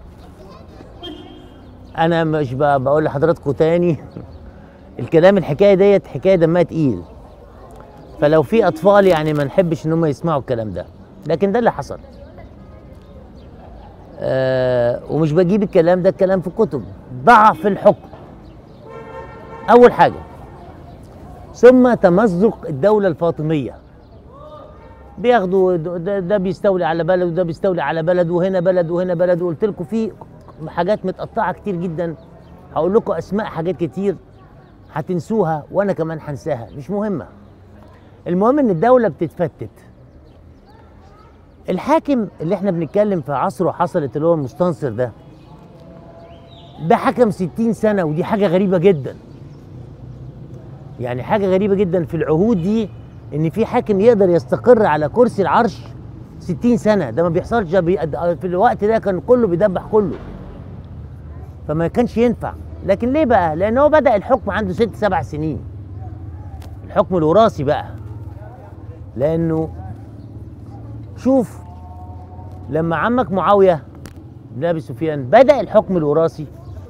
انا مش بقول لحضراتكم تاني الكلام، الحكايه ديت حكايه دمها تقيل، فلو في اطفال يعني ما نحبش ان هم يسمعوا الكلام ده، لكن ده اللي حصل. ومش بجيب الكلام ده، الكلام في الكتب. ضعف الحكم اول حاجه، ثم تمزق الدوله الفاطميه. بياخدوا ده بيستولي على بلد وده بيستولي على بلد، وهنا بلد وهنا بلد. وقلت لكم في حاجات متقطعه كتير جدا، هقول لكم اسماء حاجات كتير هتنسوها وانا كمان هنساها، مش مهمه. المهم ان الدوله بتتفتت. الحاكم اللي احنا بنتكلم في عصره حصلت اللي هو المستنصر ده حكم 60 سنه، ودي حاجه غريبه جدا. يعني حاجه غريبه جدا في العهود دي ان في حاكم يقدر يستقر على كرسي العرش 60 سنه، ده ما بيحصلش. في الوقت ده كان كله بيدبح كله، فما كانش ينفع. لكن ليه بقى؟ لان هو بدأ الحكم عنده 6 7 سنين، الحكم الوراثي بقى. لانه شوف لما عمك معاويه بن ابي سفيان بدأ الحكم الوراثي،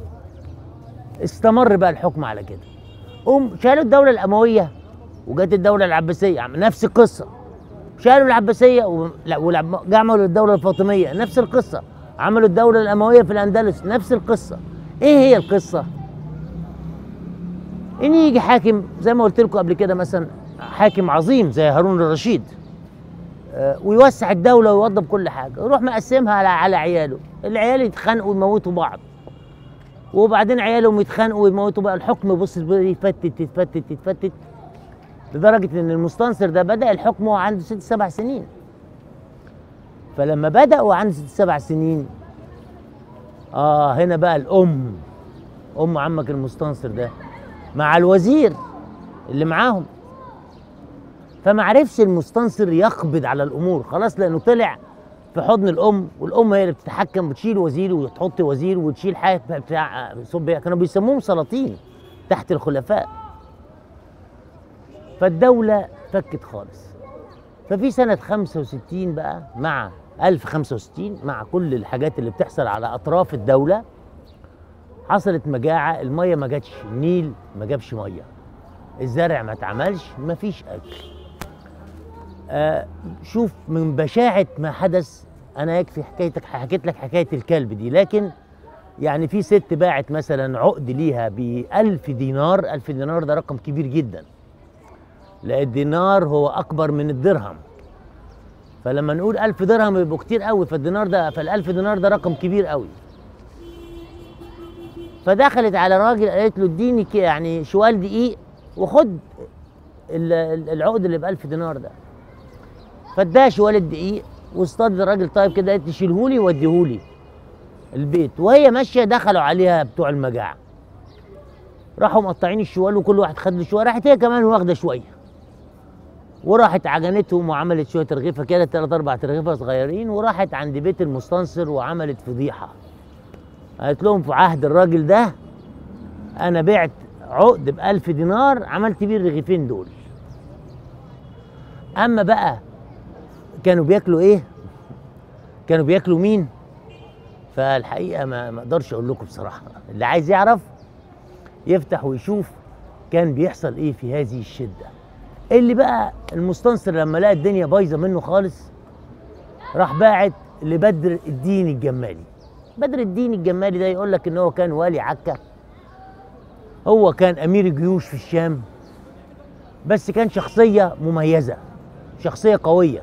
استمر بقى الحكم على كده. شالوا الدوله الامويه وجت الدوله العباسيه، نفس القصه. شالوا العباسيه عملوا الدوله الفاطميه، نفس القصه. عملوا الدوله الامويه في الاندلس، نفس القصه. ايه هي القصه؟ ان يجي حاكم زي ما قلت لكم قبل كده، مثلا حاكم عظيم زي هارون الرشيد، ويوسع الدوله ويوضب كل حاجه، يروح مقسمها على عياله. العيال يتخانقوا ويموتوا بعض، وبعدين عيالهم يتخانقوا ويموتوا بقى. الحكم بص يتفتت يتفتت يتفتت، لدرجه ان المستنصر ده بدأ الحكم وهو عنده 6 7 سنين. فلما بدأ وعنده 6 7 سنين، هنا بقى الأم عمك المستنصر ده مع الوزير اللي معاهم، فما عرفش المستنصر يقبض على الأمور خلاص، لأنه طلع في حضن الأم، والأم هي اللي بتتحكم، وتشيل وزير وتحط وزير وتشيل حاجة بتاع. كانوا بيسموهم سلاطين تحت الخلفاء. فالدولة فكت خالص. ففي سنة 65 بقى، مع 1065، مع كل الحاجات اللي بتحصل على أطراف الدولة، حصلت مجاعة. المية ما جاتش، النيل ما جابش مية، الزرع ما اتعملش، ما فيش أكل. شوف من بشاعة ما حدث. أنا يكفي حكيت لك حكاية الكلب دي، لكن يعني في ست باعت مثلا عقد ليها ب1000 دينار. 1000 دينار ده رقم كبير جدا، لأن الدينار هو أكبر من الدرهم، فلما نقول 1000 درهم يبقوا كتير قوي، فال1000 دينار ده رقم كبير قوي. فدخلت على راجل قالت له اديني يعني شوال دقيق وخد العقد اللي ب1000 دينار ده. فاداها شوال الدقيق واستضى الراجل طيب كده، قالت شيلهولي ووديهولي البيت. وهي ماشيه دخلوا عليها بتوع المجاعه، راحوا مقطعين الشوال وكل واحد خد له شويه، راحت هي كمان واخده شويه وراحت عجنتهم وعملت شويه رغيفه كده 3 4 رغيفه صغيرين، وراحت عند بيت المستنصر وعملت فضيحه. قالت لهم في عهد الراجل ده انا بعت عقد ب1000 دينار عملت بيه الرغيفين دول. اما بقى كانوا بياكلوا ايه؟ كانوا بياكلوا مين؟ فالحقيقه ما اقدرش اقول لكم بصراحه، اللي عايز يعرف يفتح ويشوف كان بيحصل ايه في هذه الشده. اللي بقى المستنصر لما لقى الدنيا بايظه منه خالص راح باعت لبدر الدين الجمالي. بدر الدين الجمالي ده يقول لك ان هو كان والي عكا، هو كان امير الجيوش في الشام، بس كان شخصيه مميزه، شخصيه قويه،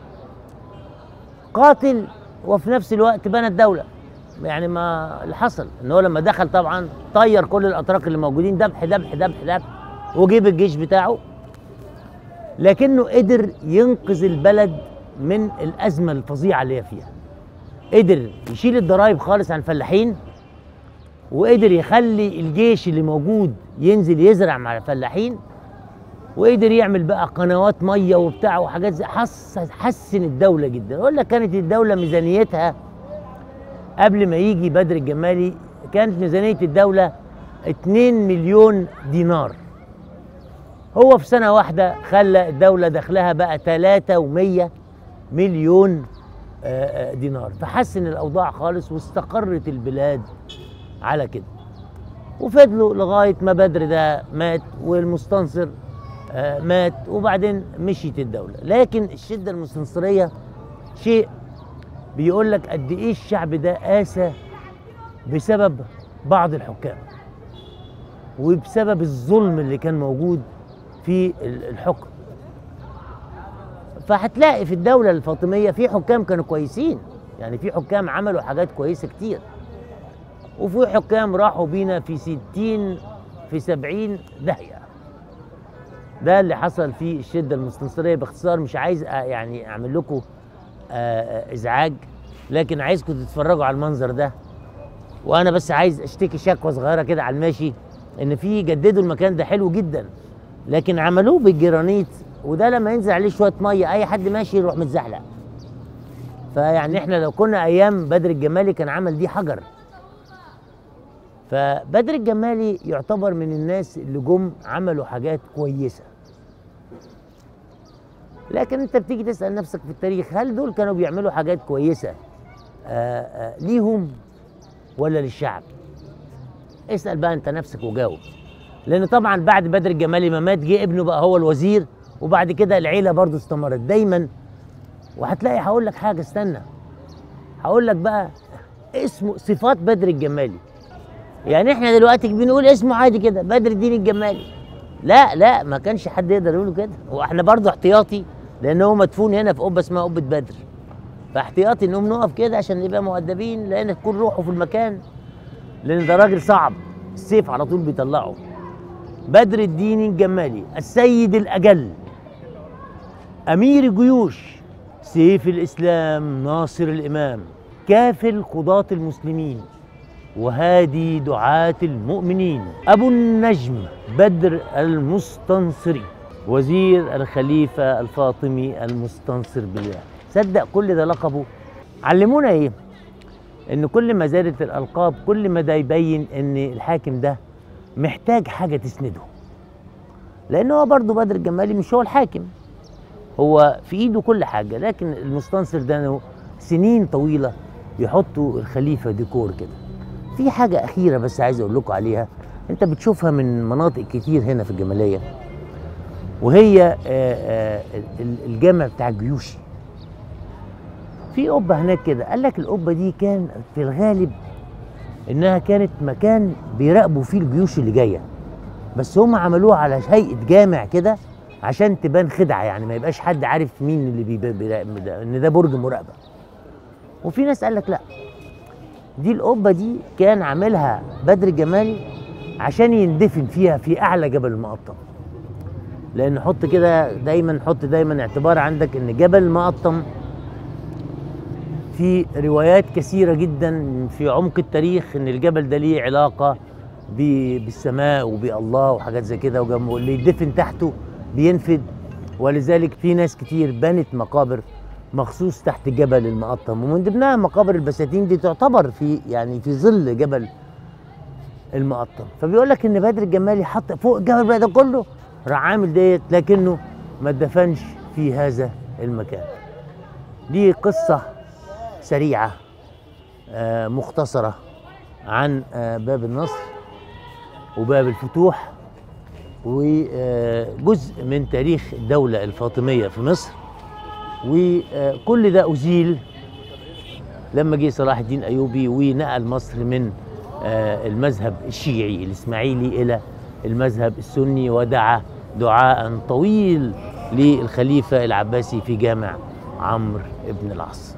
قاتل وفي نفس الوقت بنى الدوله. يعني ما اللي حصل ان هو لما دخل طبعا طير كل الاتراك اللي موجودين ذبح ذبح ذبح ذبح، وجيب الجيش بتاعه، لكنه قدر ينقذ البلد من الازمه الفظيعه اللي هي فيها. قدر يشيل الضرايب خالص عن الفلاحين، وقدر يخلي الجيش اللي موجود ينزل يزرع مع الفلاحين، وقدر يعمل بقى قنوات ميه وبتاع وحاجات زي حسن الدوله جدا. اقول لك كانت الدوله ميزانيتها قبل ما يجي بدر الجمالي كانت ميزانيه الدوله 2 مليون دينار. هو في سنه واحده خلى الدوله دخلها بقى 300 مليون دينار، فحسن الاوضاع خالص واستقرت البلاد على كده. وفضلوا لغايه ما بدر ده مات والمستنصر مات، وبعدين مشيت الدوله. لكن الشده المستنصريه شيء بيقول لك قد ايه الشعب ده قاسى بسبب بعض الحكام وبسبب الظلم اللي كان موجود في الحكم. فهتلاقي في الدولة الفاطمية في حكام كانوا كويسين، يعني في حكام عملوا حاجات كويسة كتير، وفي حكام راحوا بينا في 60 في 70 داهية. ده اللي حصل في الشدة المستنصرية باختصار. مش عايز يعني أعمل لكم إزعاج، لكن عايزكم تتفرجوا على المنظر ده. وأنا بس عايز أشتكي شكوى صغيرة كده على الماشي، إن في جددوا المكان ده حلو جدا، لكن عملوه بالجرانيت، وده لما ينزل عليه شويه ميه اي حد ماشي يروح متزحلق. فيعني احنا لو كنا ايام بدر الجمالي كان عمل دي حجر. فبدر الجمالي يعتبر من الناس اللي جم عملوا حاجات كويسه. لكن انت بتيجي تسال نفسك في التاريخ، هل دول كانوا بيعملوا حاجات كويسه ليهم ولا للشعب؟ اسال بقى انت نفسك وجاوب. لان طبعا بعد بدر الجمالي ما مات جه ابنه بقى هو الوزير، وبعد كده العيله برضو استمرت دايما. وهتلاقي هقول لك حاجه، استنى هقول لك بقى اسمه صفات بدر الجمالي. يعني احنا دلوقتي بنقول اسمه عادي كده بدر الدين الجمالي، لا ما كانش حد يقدر يقوله كده. واحنا برضو احتياطي لان هو مدفون هنا في قبه اسمها قبه بدر، فاحتياطي انهم نقف كده عشان نبقى مؤدبين، لان تكون روحه في المكان، لان ده راجل صعب السيف على طول بيطلعه. بدر الدين الجمالي السيد الأجل، أمير الجيوش، سيف الإسلام، ناصر الإمام، كافل قضاة المسلمين، وهادي دعاة المؤمنين، أبو النجم بدر المستنصري، وزير الخليفة الفاطمي المستنصر بالله. صدق كل ده لقبه. علمونا إيه؟ إن كل ما زادت الألقاب كل ما ده يبين إن الحاكم ده محتاج حاجة تسنده، لأن هو برضه بدر الجمالي مش هو الحاكم، هو في إيده كل حاجة، لكن المستنصر ده سنين طويلة يحطوا الخليفة ديكور كده. في حاجة أخيرة بس عايز أقول لكم عليها، أنت بتشوفها من مناطق كتير هنا في الجمالية، وهي الجامع بتاع الجيوشي. في قبة هناك كده، قال لك القبة دي كان في الغالب انها كانت مكان بيراقبوا فيه الجيوش اللي جايه، بس هم عملوها على هيئه جامع كده عشان تبان خدعه، يعني ما يبقاش حد عارف مين اللي بيراقب ده، ان ده برج مراقبه. وفي ناس قال لك لا، دي القبه دي كان عاملها بدر الجمالي عشان يندفن فيها في اعلى جبل المقطم. لان حط دايما اعتبار عندك ان جبل المقطم في روايات كثيره جدا في عمق التاريخ ان الجبل ده ليه علاقه بالسماء وبالله وحاجات زي كده، واللي يدفن تحته بينفد. ولذلك في ناس كتير بنت مقابر مخصوص تحت جبل المقطم، ومن ضمنها مقابر البساتين دي تعتبر في ظل جبل المقطم. فبيقول لك ان بدر الجمالي حط فوق الجبل بقى ده كله، راح عامل ديت، لكنه ما اتدفنش في هذا المكان. دي قصه سريعه مختصره عن باب النصر وباب الفتوح، وجزء من تاريخ الدولة الفاطمية في مصر. وكل ده أزيل لما جه صلاح الدين أيوبي ونقل مصر من المذهب الشيعي الإسماعيلي إلى المذهب السني، ودعا دعاء طويل للخليفة العباسي في جامع عمرو بن العاص.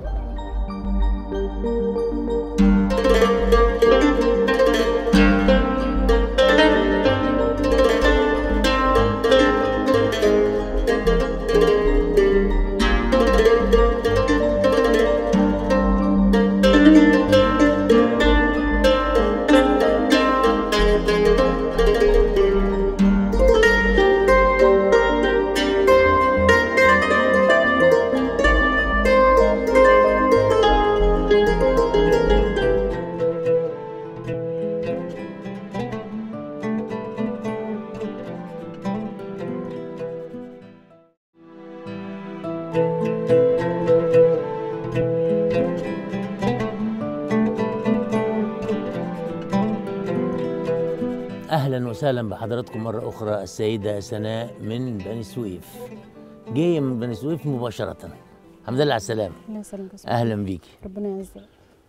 أهلا وسهلا بحضراتكم مرة أخرى. السيدة سناء من بني سويف، جاية من بني سويف مباشرة. الحمد لله على السلامة. الله يسلمك. أهلا بيكي. ربنا يعزك.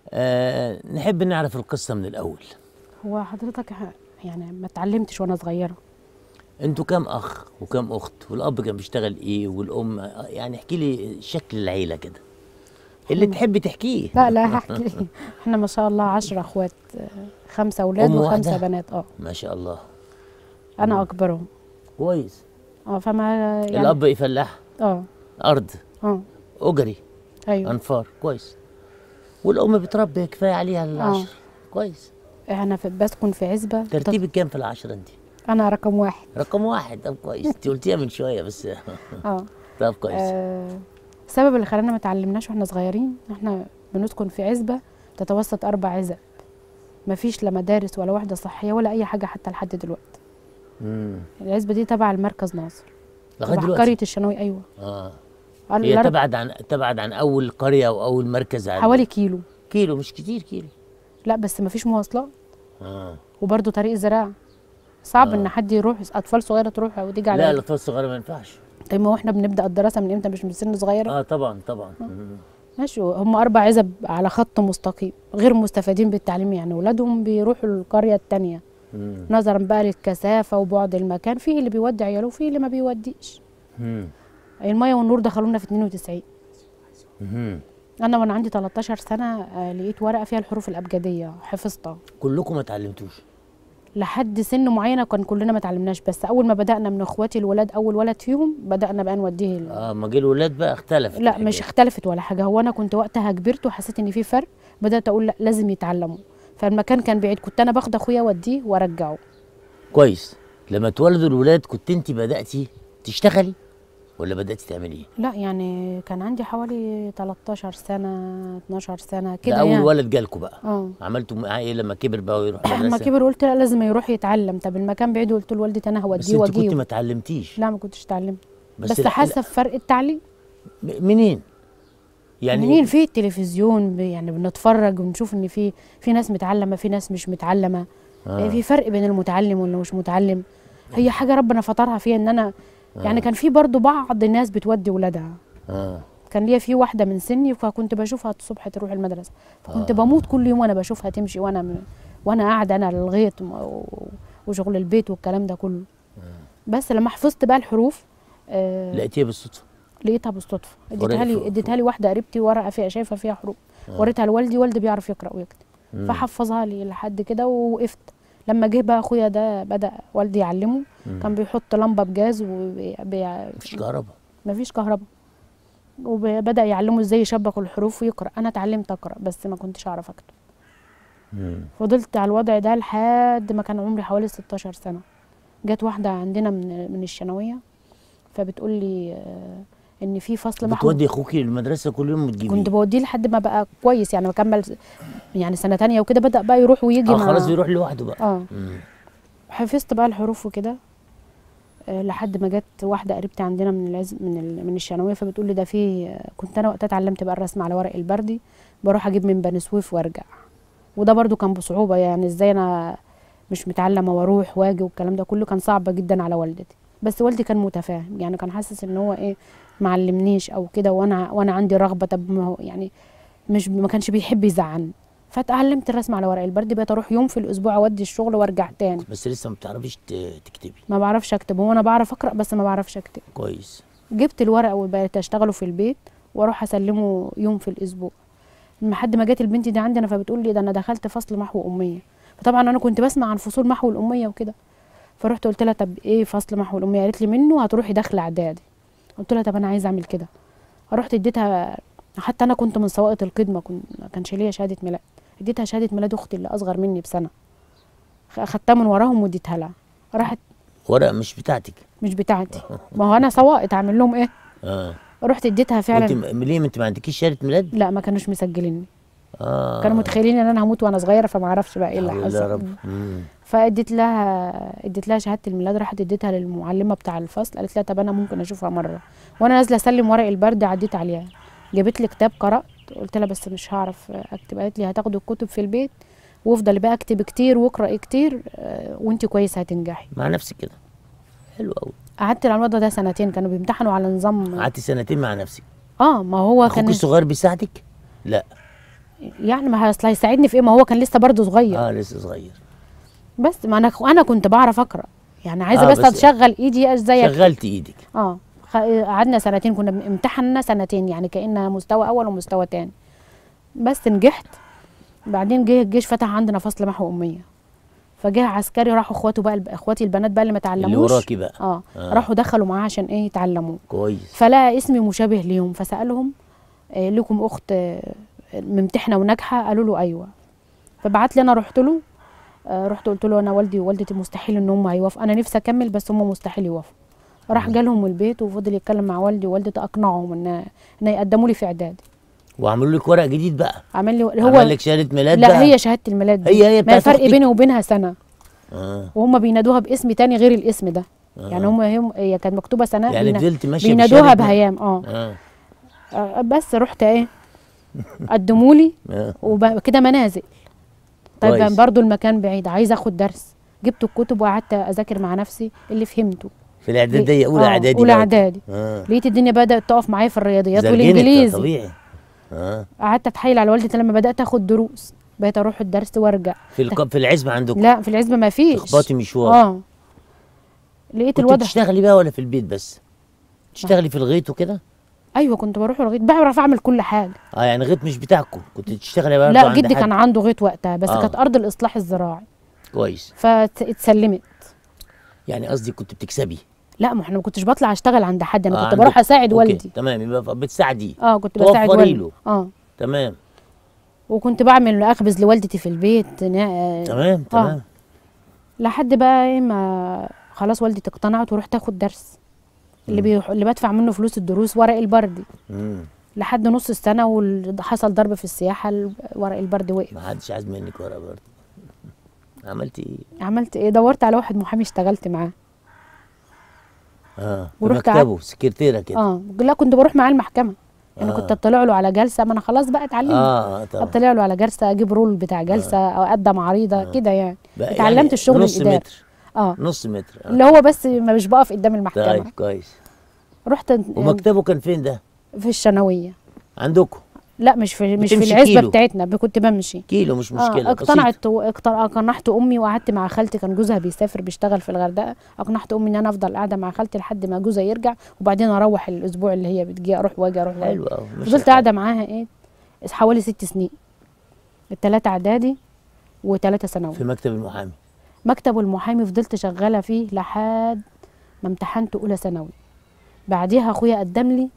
نحب نعرف القصة من الأول. هو حضرتك يعني ما اتعلمتش وأنا صغيرة. أنتوا كام أخ وكام أخت؟ والأب كان بيشتغل إيه؟ والأم يعني احكي لي شكل العيلة كده اللي تحبي تحكيه. لا هحكي. احنا ما شاء الله 10 اخوات، 5 اولاد و5 بنات. ما شاء الله. انا اكبرهم. كويس. فما يعني الاب ايه، فلاح؟ ارض. اجري. ايوه. انفار. كويس. والام بتربي كفايه عليها ال10. كويس. احنا بسكن في عزبه. ترتيبك كام في ال10 انت؟ انا رقم 1. رقم 1. طب كويس. انت قلتيها من شويه بس. طب كويس. السبب اللي خلانا ما اتعلمناش واحنا صغيرين، احنا بنسكن في عزبه تتوسط 4 عزب، مفيش لا مدارس ولا وحده صحيه ولا اي حاجه حتى لحد دلوقتي. العزبه دي تبع المركز ناصر، لغايه دلوقتي قريه الشناوي. ايوه. هي تبعد عن اول قريه او اول مركز حوالي كيلو. مش كتير كيلو. لا بس مفيش مواصلات. وبرده طريق زراعه صعب ان حد يروح، اطفال صغيره تروح وتيجي على. لا الاطفال الصغيره ما ينفعش. طيب ما هو احنا بنبدا الدراسه من امتى؟ مش من سن صغيره. طبعا. ماشي. هم 4 عزب على خط مستقيم، غير مستفادين بالتعليم، يعني اولادهم بيروحوا القريه الثانيه نظرا بقى للكثافه وبعد المكان. فيه اللي بيودي عياله وفيه اللي ما بيوديش. الميه والنور دخلونا في 92. انا وانا عندي 13 سنه لقيت ورقه فيها الحروف الابجديه حفظتها. كلكم ما اتعلمتوش؟ لحد سن معينه كان كلنا ما اتعلمناش، بس اول ما بدانا من اخواتي الولاد، اول ولد فيهم بدانا بقى نوديه ما جه الولاد بقى اختلف. لا مش اختلفت ولا حاجه. هو انا كنت وقتها كبرت وحسيت ان في فرق، بدات اقول لا لازم يتعلموا. فالمكان كان بعيد، كنت انا باخد اخويا اوديه وارجعه. كويس. لما اتولدوا الولاد كنت انت بداتي تشتغلي ولا بداتي تعملي ايه؟ لا يعني كان عندي حوالي 13 سنه 12 سنه كده. ده اول يعني ولد جالكوا بقى. عملتوا معاه ايه لما كبر بقى ويروح مدرسه؟ لما كبر قلت لا لازم يروح يتعلم. طب المكان بعيد، قلت لوالدتي انا هوديه واجيه. بس انت كنت ما اتعلمتيش؟ لا ما كنتش اتعلمت، بس حاسه بفرق التعليم. منين؟ يعني منين؟ في التلفزيون يعني بنتفرج ونشوف ان في ناس متعلمه، في ناس مش متعلمه. في فرق بين المتعلم واللي مش متعلم. هي حاجه ربنا فطرها فيها ان انا يعني كان في برضو بعض الناس بتودي ولادها. كان ليا في واحده من سني، فكنت بشوفها الصبح تروح المدرسه، فكنت بموت كل يوم وانا بشوفها تمشي، وانا قاعده انا للغيط وشغل البيت والكلام ده كله. بس لما حفظت بقى الحروف لقيتيها بالصدفه؟ لقيتها بالصدفه، اديتها لي واحده قريبتي، ورقه فيها شايفه فيها حروف، وريتها لوالدي، والدي بيعرف يقرا ويكتب، فحفظها لي لحد كده ووقفت. لما جه بقى اخويا ده بدا والدي يعلمه، كان بيحط لمبه بجاز مفيش كهرباء. مفيش كهرباء، وبدا يعلمه ازاي يشبك الحروف ويقرا. انا اتعلمت اقرا بس ما كنتش اعرف اكتب. فضلت على الوضع ده لحد ما كان عمري حوالي 16 سنه. جت واحده عندنا من الثانويه، فبتقول لي ان في فصل محو. بتودي اخوكي المدرسه كل يوم وتجيبيه؟ كنت بوديه لحد ما بقى كويس، يعني بكمل يعني سنه تانية وكده، بدا بقى يروح ويجي. خلاص يروح لوحده بقى. حفظت بقى الحروف وكده لحد ما جت واحده قريبتي عندنا من الثانويه، فبتقول لي ده في، كنت انا وقتها اتعلمت بقى الرسم على ورق البردي، بروح اجيب من بني سويف وارجع، وده برضو كان بصعوبه، يعني ازاي انا مش متعلمه واروح واجي والكلام ده كله، كان صعب جدا على والدتي. بس والدي كان متفاهم، يعني كان حاسس ان هو ايه معلمنيش او كده، وانا عندي رغبه. طب ما هو يعني ما كانش بيحب يزعلني، فتعلمت الرسم على ورق البردي، بقيت اروح يوم في الاسبوع اودي الشغل وارجع تاني. بس لسه ما بتعرفيش تكتبي؟ ما بعرفش اكتب، هو انا بعرف اقرا بس ما بعرفش اكتب كويس. جبت الورق وبقيت اشتغله في البيت واروح اسلمه يوم في الاسبوع، لحد ما جت البنت دي عندنا، فبتقول لي ده انا دخلت فصل محو اميه. فطبعا انا كنت بسمع عن فصول محو الاميه وكده، فرحت قلت لها طب ايه فصل محو الاميه؟ قالت لي منه هتروحي داخله اعدادي. قلت لها طب انا عايزه اعمل كده. رحت اديتها، حتى انا كنت من سواقه القدمه، ما كانش ليا شهاده ميلاد، اديتها شهاده ميلاد اختي اللي اصغر مني بسنه، اخدتها من وراهم واديتها لها. راحت ورقه مش بتاعتك؟ مش بتاعتي، ما هو انا سواقه اعمل لهم ايه؟ رحت اديتها فعلا. ليه انت ما عندكيش شهاده ميلاد؟ لا ما كانوش مسجليني. كانوا متخيلين ان انا هموت وانا صغيره، فما اعرفش بقى ايه اللي حصل. يا رب. فاديت لها شهاده الميلاد، راحت اديتها للمعلمه بتاع الفصل، قالت لها طب انا ممكن اشوفها مره. وانا نازله اسلم ورق البرد عديت عليها، جابت لي كتاب قرات، قلت لها بس مش هعرف اكتب. قالت لي هتاخدي الكتب في البيت وافضلي بقى اكتب كتير واقراي كتير وانت كويسه هتنجحي مع نفسك كده. حلو قوي. قعدت على الوضع ده سنتين، كانوا بيمتحنوا على نظام. قعدتي سنتين مع نفسك؟ ما هو كان. اخوك الصغير بيساعدك؟ لا يعني ما اصل هيساعدني في ايه؟ ما هو كان لسه برضه صغير. لسه صغير. بس ما انا كنت بعرف اقرا، يعني عايزه بس اشغل ايدي ازاي. شغلتي ايدك. قعدنا سنتين، كنا امتحنا سنتين، يعني كأنها مستوى اول ومستوى تاني. بس نجحت. بعدين جه الجيش فتح عندنا فصل محو اميه، فجه عسكري، راحوا اخواته بقى، اخواتي البنات بقى اللي ما اتعلموش، اللي وراكي بقى. راحوا دخلوا معاه عشان ايه يتعلموا. كويس. فلقى اسمي مشابه ليهم، فسالهم لكم اخت ممتحنه وناجحه؟ قالوا له ايوه. فبعت لي انا، رحت له، قلت له انا والدي ووالدتي مستحيل ان هم هيوافقوا، انا نفسي اكمل بس هم مستحيل يوافقوا. راح جالهم البيت وفضل يتكلم مع والدي ووالدتي، اقنعهم ان يقدموا لي في اعدادي. وعملوا لك ورق جديد بقى؟ عمل لي عمل لك شهاده ميلاد؟ لا بقى؟ هي شهاده الميلاد دي هي ما الفرق بيني وبينها سنه. وهم بينادوها باسم تاني غير الاسم ده. يعني هي كانت مكتوبه سنه، يعني فضلت ماشيه بينادوها بهيام. بس رحت ايه قدموا لي وكده منازل. طيب برضو المكان بعيد، عايزه اخد درس، جبت الكتب وقعدت اذاكر مع نفسي اللي فهمته في الاعداديه. اولى اعدادي. اولى اعدادي. لقيت الدنيا بدات تقف معايا في الرياضيات والانجليزي. طبيعي. قعدت اتحايل على والدتي لما بدات اخد دروس، بقيت اروح الدرس وارجع. في العزبه عندكم؟ لا في العزبه ما فيش. تخبطي مشوار. لقيت الوضع. كنت بتشتغلي بقى ولا في البيت بس؟ تشتغلي في الغيط وكده؟ ايوه كنت بروح الغيط، بعرف اعمل كل حاجه. يعني غيط مش بتاعكم، كنت تشتغلي بقى؟ لا جدي كان عنده غيط وقتها، بس كانت ارض الاصلاح الزراعي. كويس. فاتسلمت. يعني قصدي كنت بتكسبي؟ لا ما احنا ما كنتش بطلع اشتغل عند حد، انا كنت بروح اساعد والدي. تمام، يبقى بتساعديه. كنت بساعد والدي. له. تمام. وكنت بعمل اخبز لوالدتي في البيت. تمام. لحد بقى ايه ما خلاص والدتي اقتنعت ورحت اخد درس اللي بدفع منه فلوس الدروس ورق البردي. لحد نص السنه وحصل ضرب في السياحه، ورق البردي وقف. ما حدش عايز منك ورق بردي. عملت ايه؟ دورت على واحد محامي اشتغلت معاه. ورحت مكتبه سكرتيره كده؟ لا كنت بروح معاه المحكمه، يعني كنت اطلع له على جلسه، ما انا خلاص بقى اتعلمت. اطلع له على جلسه، اجيب رول بتاع جلسه او اقدم عريضه كده يعني. اتعلمت الشغل الاداري. نص متر. اللي هو بس ما مش بقف قدام المحكمه. طيب كويس. رحت. ومكتبه كان فين ده؟ في الثانويه عندكم لا مش في بتمشي العزبه كيلو. بتاعتنا، كنت بمشي. كيلو مش مشكله، اقنعت امي وقعدت مع خالتي، كان جوزها بيسافر بيشتغل في الغردقه، اقنعت امي ان انا افضل قاعده مع خالتي لحد ما جوزها يرجع، وبعدين اروح الاسبوع اللي هي بتجي اروح واجي اروح واجي. حلو قوي. فضلت قاعده معاها ايه حوالي 6 سنين، 3 اعدادي و3 ثانوي. في مكتب المحامي. مكتب المحامي فضلت شغاله فيه لحد ما امتحنت اولى ثانوي. بعديها اخويا قدم لي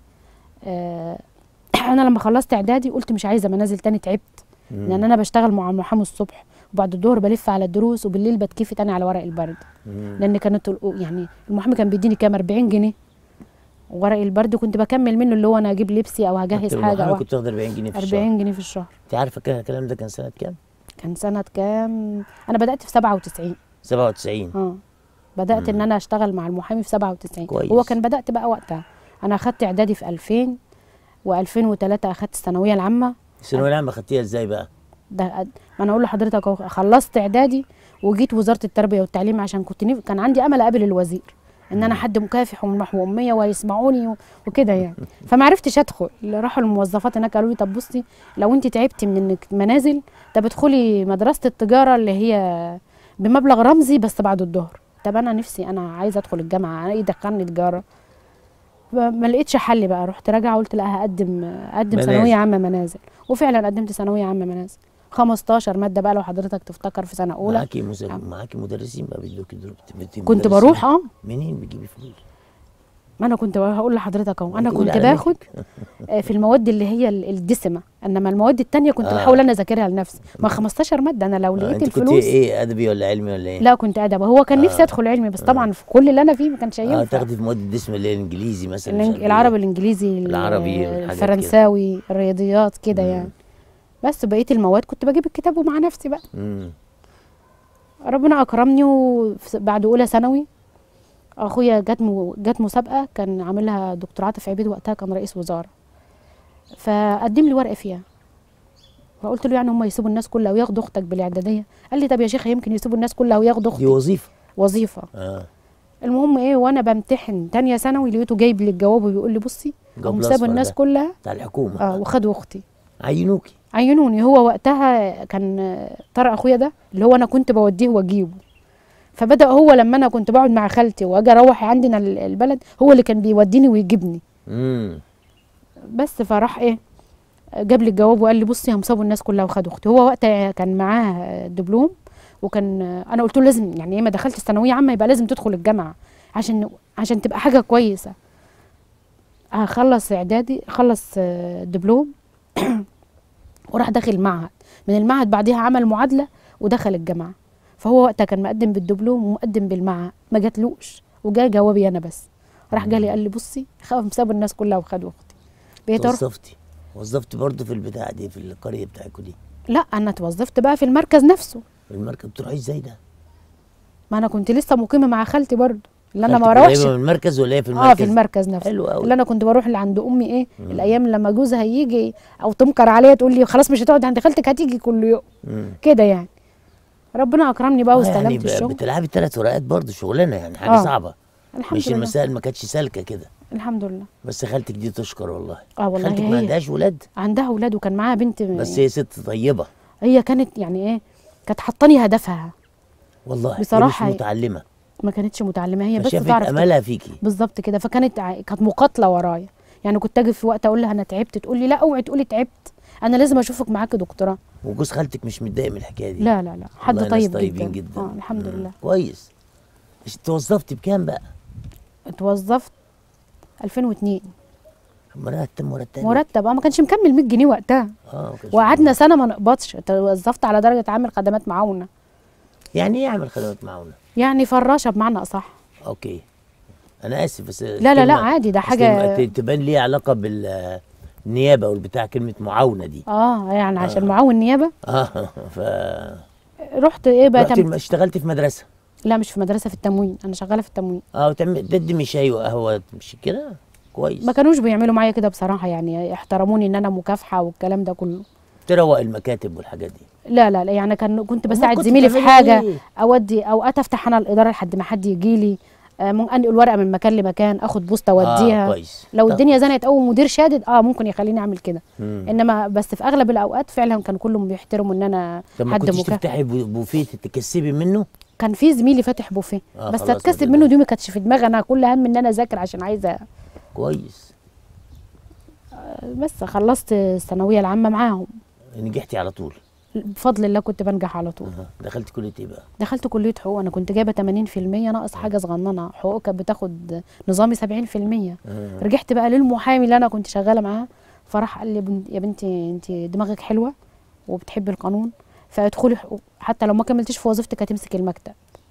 انا لما خلصت اعدادي قلت مش عايزه منازل تاني، تعبت لان انا بشتغل مع المحامي الصبح وبعد الظهر بلف على الدروس وبالليل بتكيفي تاني على ورق البرد. لان كانت يعني المحامي كان بيديني كام 40 جنيه، ورق البرد كنت بكمل منه اللي هو انا اجيب لبسي او هجهز حاجه. انا كنت واخد 40 جنيه في الشهر. 40 جنيه في الشهر. انت عارفه كده الكلام ده كان سنه كام؟ كان سنه كام؟ انا بدات في 97. 97. بدات ان انا اشتغل مع المحامي في 97. كويس. هو كان بدات بقى وقتها. انا اخدت اعدادي في 2000 و2003 اخدت الثانويه العامه. الثانويه العامه خدتيها ازاي بقى؟ ده ما انا اقول لحضرتك اهو، خلصت اعدادي وجيت وزاره التربيه والتعليم عشان كان عندي امل اقابل الوزير ان انا حد مكافح ومنح واميه ويسمعوني وكده يعني. فما عرفتش ادخل. راحوا الموظفات هناك قالوا لي طب بصي لو انت تعبتي من انك منازل، طب ادخلي مدرسه التجاره اللي هي بمبلغ رمزي بس بعد الظهر. طب انا نفسي انا عايزه ادخل الجامعه، انا ايه دخلني تجاره؟ ما لقيتش حل بقى، رحت راجعه قلت لا اقدم ثانويه عامه منازل. وفعلا قدمت ثانويه عامه منازل 15 ماده بقى لو حضرتك تفتكر في سنه اولى. معاكي مدرسين بقى بيدوكي دروس؟ كنت بروح منين بتجيبي فلوس؟ ما انا كنت هقول لحضرتك اهو، انا كنت باخد في المواد اللي هي الدسمه، انما المواد الثانيه كنت بحاول انا اذاكرها لنفسي. ما 15 ماده انا لو لقيت الفلوس. انت كنت ايه، ادبي ولا علمي ولا ايه؟ لا كنت ادب. هو كان نفسي ادخل علمي بس طبعا في كل اللي انا فيه ما كانش هينفع. تاخدي في مواد الدسمه اللي هي الانجليزي مثلا؟ العربي، الانجليزي، الفرنساوي، الرياضيات كده يعني. بس بقيه المواد كنت بجيب الكتاب ومع نفسي بقى. ربنا اكرمني وبعد اولى ثانوي اخويا جت مسابقه كان عاملها دكتور عاطف عبيد وقتها كان رئيس وزاره، فقدم لي ورقه فيها. فقلت له يعني هم يسيبوا الناس كلها وياخدوا اختك بالاعداديه؟ قال لي طب يا شيخه يمكن يسيبوا الناس كلها وياخدوا اختي. دي وظيفه. المهم ايه، وانا بمتحن ثانيه ثانوي لقيته جايب لي الجواب وبيقول لي بصي هم سابوا الناس كلها بتاع الحكومه وخدوا اختي. عينوني. هو وقتها كان طارق اخويا ده اللي هو انا كنت بوديه واجيبه، فبدا هو لما انا كنت بقعد مع خالتي واجي اروح عندنا البلد هو اللي كان بيوديني ويجيبني. بس فراح ايه جاب لي الجواب وقال لي بصي هم سابوا الناس كلها وخدوا اختي. هو وقتها كان معاه دبلوم، وكان انا قلت له لازم يعني ايه ما دخلت الثانويه عامه يبقى لازم تدخل الجامعه عشان تبقى حاجه كويسه. هخلص اعدادي خلص دبلوم وراح داخل معهد، من المعهد بعديها عمل معادله ودخل الجامعه. فهو وقتها كان مقدم بالدبلوم ومقدم بالمعهد ما جاتلوش وجا جوابي انا بس. راح جالي قال لي بصي سابوا الناس كلها وخدوا اختي. وظفتي برضه في البتاع دي في القريه بتاعتكم دي؟ لا انا اتوظفت بقى في المركز نفسه. في المركز بتروحي ازاي ده؟ ما انا كنت لسه مقيمه مع خالتي برضه اللي انا ما بروحش. قريبه من المركز ولا هي في المركز؟ في المركز نفسه. حلو قوي. اللي انا كنت بروح اللي عند امي ايه الايام لما جوزها يجي او تمكر عليا تقول لي خلاص مش هتقعد عند خالتك هتيجي كل يوم كده يعني. ربنا اكرمني بقى واستلمت يعني الشغل. بتلعبي 3 ورقات برضه شغلانه يعني حاجه صعبه. الحمد مش لله. المسائل ما كانتش سالكه كده. الحمد لله. بس خالتك دي تشكر والله. والله. خالتك ما عندهاش ولاد؟ عندها ولاد وكان معاها بنت. بس هي ست طيبه. هي كانت يعني ايه كانت حطاني هدفها والله بصراحه. هي مش متعلمه. ما كانتش متعلمه هي بس تعرف املها فيكي بالظبط كده. كانت مقاتله ورايا يعني. كنت اجي في وقت اقول لها انا تعبت تقول لي لا اوعي تقولي تعبت، انا لازم اشوفك معاكي دكتوراه. وجوز خالتك مش متضايق من الحكايه دي؟ لا حد طيب طيبين جدا. الحمد لله. كويس. اتوظفتي بكام بقى؟ اتوظفت 2002. مرتب ما كانش مكمل 100 جنيه وقتها. وقعدنا سنه ما نقبضش. اتوظفت على درجه عامل خدمات معاونه. يعني ايه عامل خدمات معاونه؟ يعني فراشه بمعنى اصح. اوكي انا اسف بس لا عادي ده حاجه تبان ليها علاقه بالنيابه والبتاع كلمه معاونه دي. يعني عشان معاون نيابه. ف رحت ايه بقى اشتغلتي في مدرسه؟ لا مش في مدرسه، في التموين. انا شغاله في التموين. تقدمي شاي وقهوه مش كده؟ كويس. ما كانوش بيعملوا معايا كده بصراحه يعني. احترموني ان انا مكافحه والكلام ده كله. تروق المكاتب والحاجات دي؟ لا يعني كنت بساعد زميلي في حاجه. اودي اوقات افتح انا الاداره لحد ما حد يجي لي انقل الورقه من مكان لمكان، اخد بوسطه اوديها. كويس. لو طب الدنيا زنقت او مدير شادد ممكن يخليني اعمل كده. انما بس في اغلب الاوقات فعلا كان كلهم بيحترموا ان انا طب ما حد كنتش مكافئ. تفتحي بوفيه تكسبي منه؟ كان في زميلي فاتح بوفيه بس خلاص اتكسب منه، دي ما كانتش في دماغي، انا كل هم ان انا اذاكر عشان عايزه. كويس. بس خلصت الثانويه العامه معاهم نجحتي على طول؟ بفضل الله كنت بنجح على طول. دخلت كليه ايه بقى؟ دخلت كليه حقوق، انا كنت جايبه 80% ناقص حاجه صغننه، حقوق كانت بتاخد نظامي 70%. رجعت بقى للمحامي اللي انا كنت شغاله معاه، فراح قال لي يا بنتي انت دماغك حلوه وبتحبي القانون، فادخلي حقوق، حتى لو ما كملتيش في وظيفتك هتمسكي المكتب.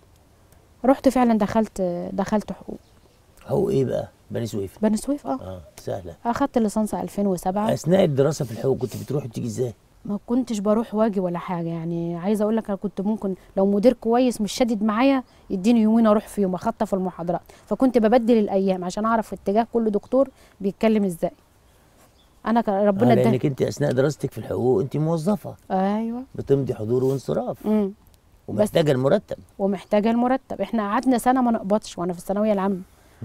رحت فعلا دخلت حقوق. حقوق ايه بقى؟ بني سويف؟ بني سويف. سهله. اخدت الليسانس 2007. اثناء الدراسه في الحقوق كنت بتروحي وتيجي ازاي؟ ما كنتش بروح واجي ولا حاجه، يعني عايزه اقول لك انا كنت ممكن لو مدير كويس مش شادد معايا يديني يومين اروح فيهم اخطف المحاضرات، فكنت ببدل الايام عشان اعرف اتجاه كل دكتور بيتكلم ازاي. انا ربنا اداني. لانك انت اثناء دراستك في الحقوق انت موظفه. ايوه. بتمضي حضور وانصراف. ومحتاجه المرتب. احنا قعدنا سنه ما نقبضش وانا في الثانويه العامه.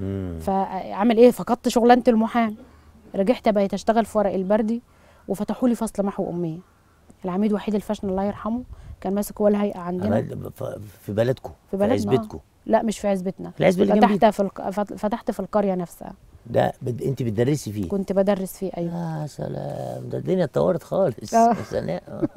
فاعمل ايه؟ فقدت شغلانه المحامي، رجعت بقيت اشتغل في ورق البردي، وفتحوا لي فصل محو اميه. العميد وحيد الفشن الله يرحمه كان ماسك هو الهيئه عندنا. في بلدكم؟ في عزبتكم؟ لا مش في عزبتنا، في العزبه اللي جنبي. فتحت في القريه نفسها. ده انت بتدرسي فيه؟ كنت بدرس فيه. ايوه. يا سلام، ده الدنيا اتطورت خالص. سناء.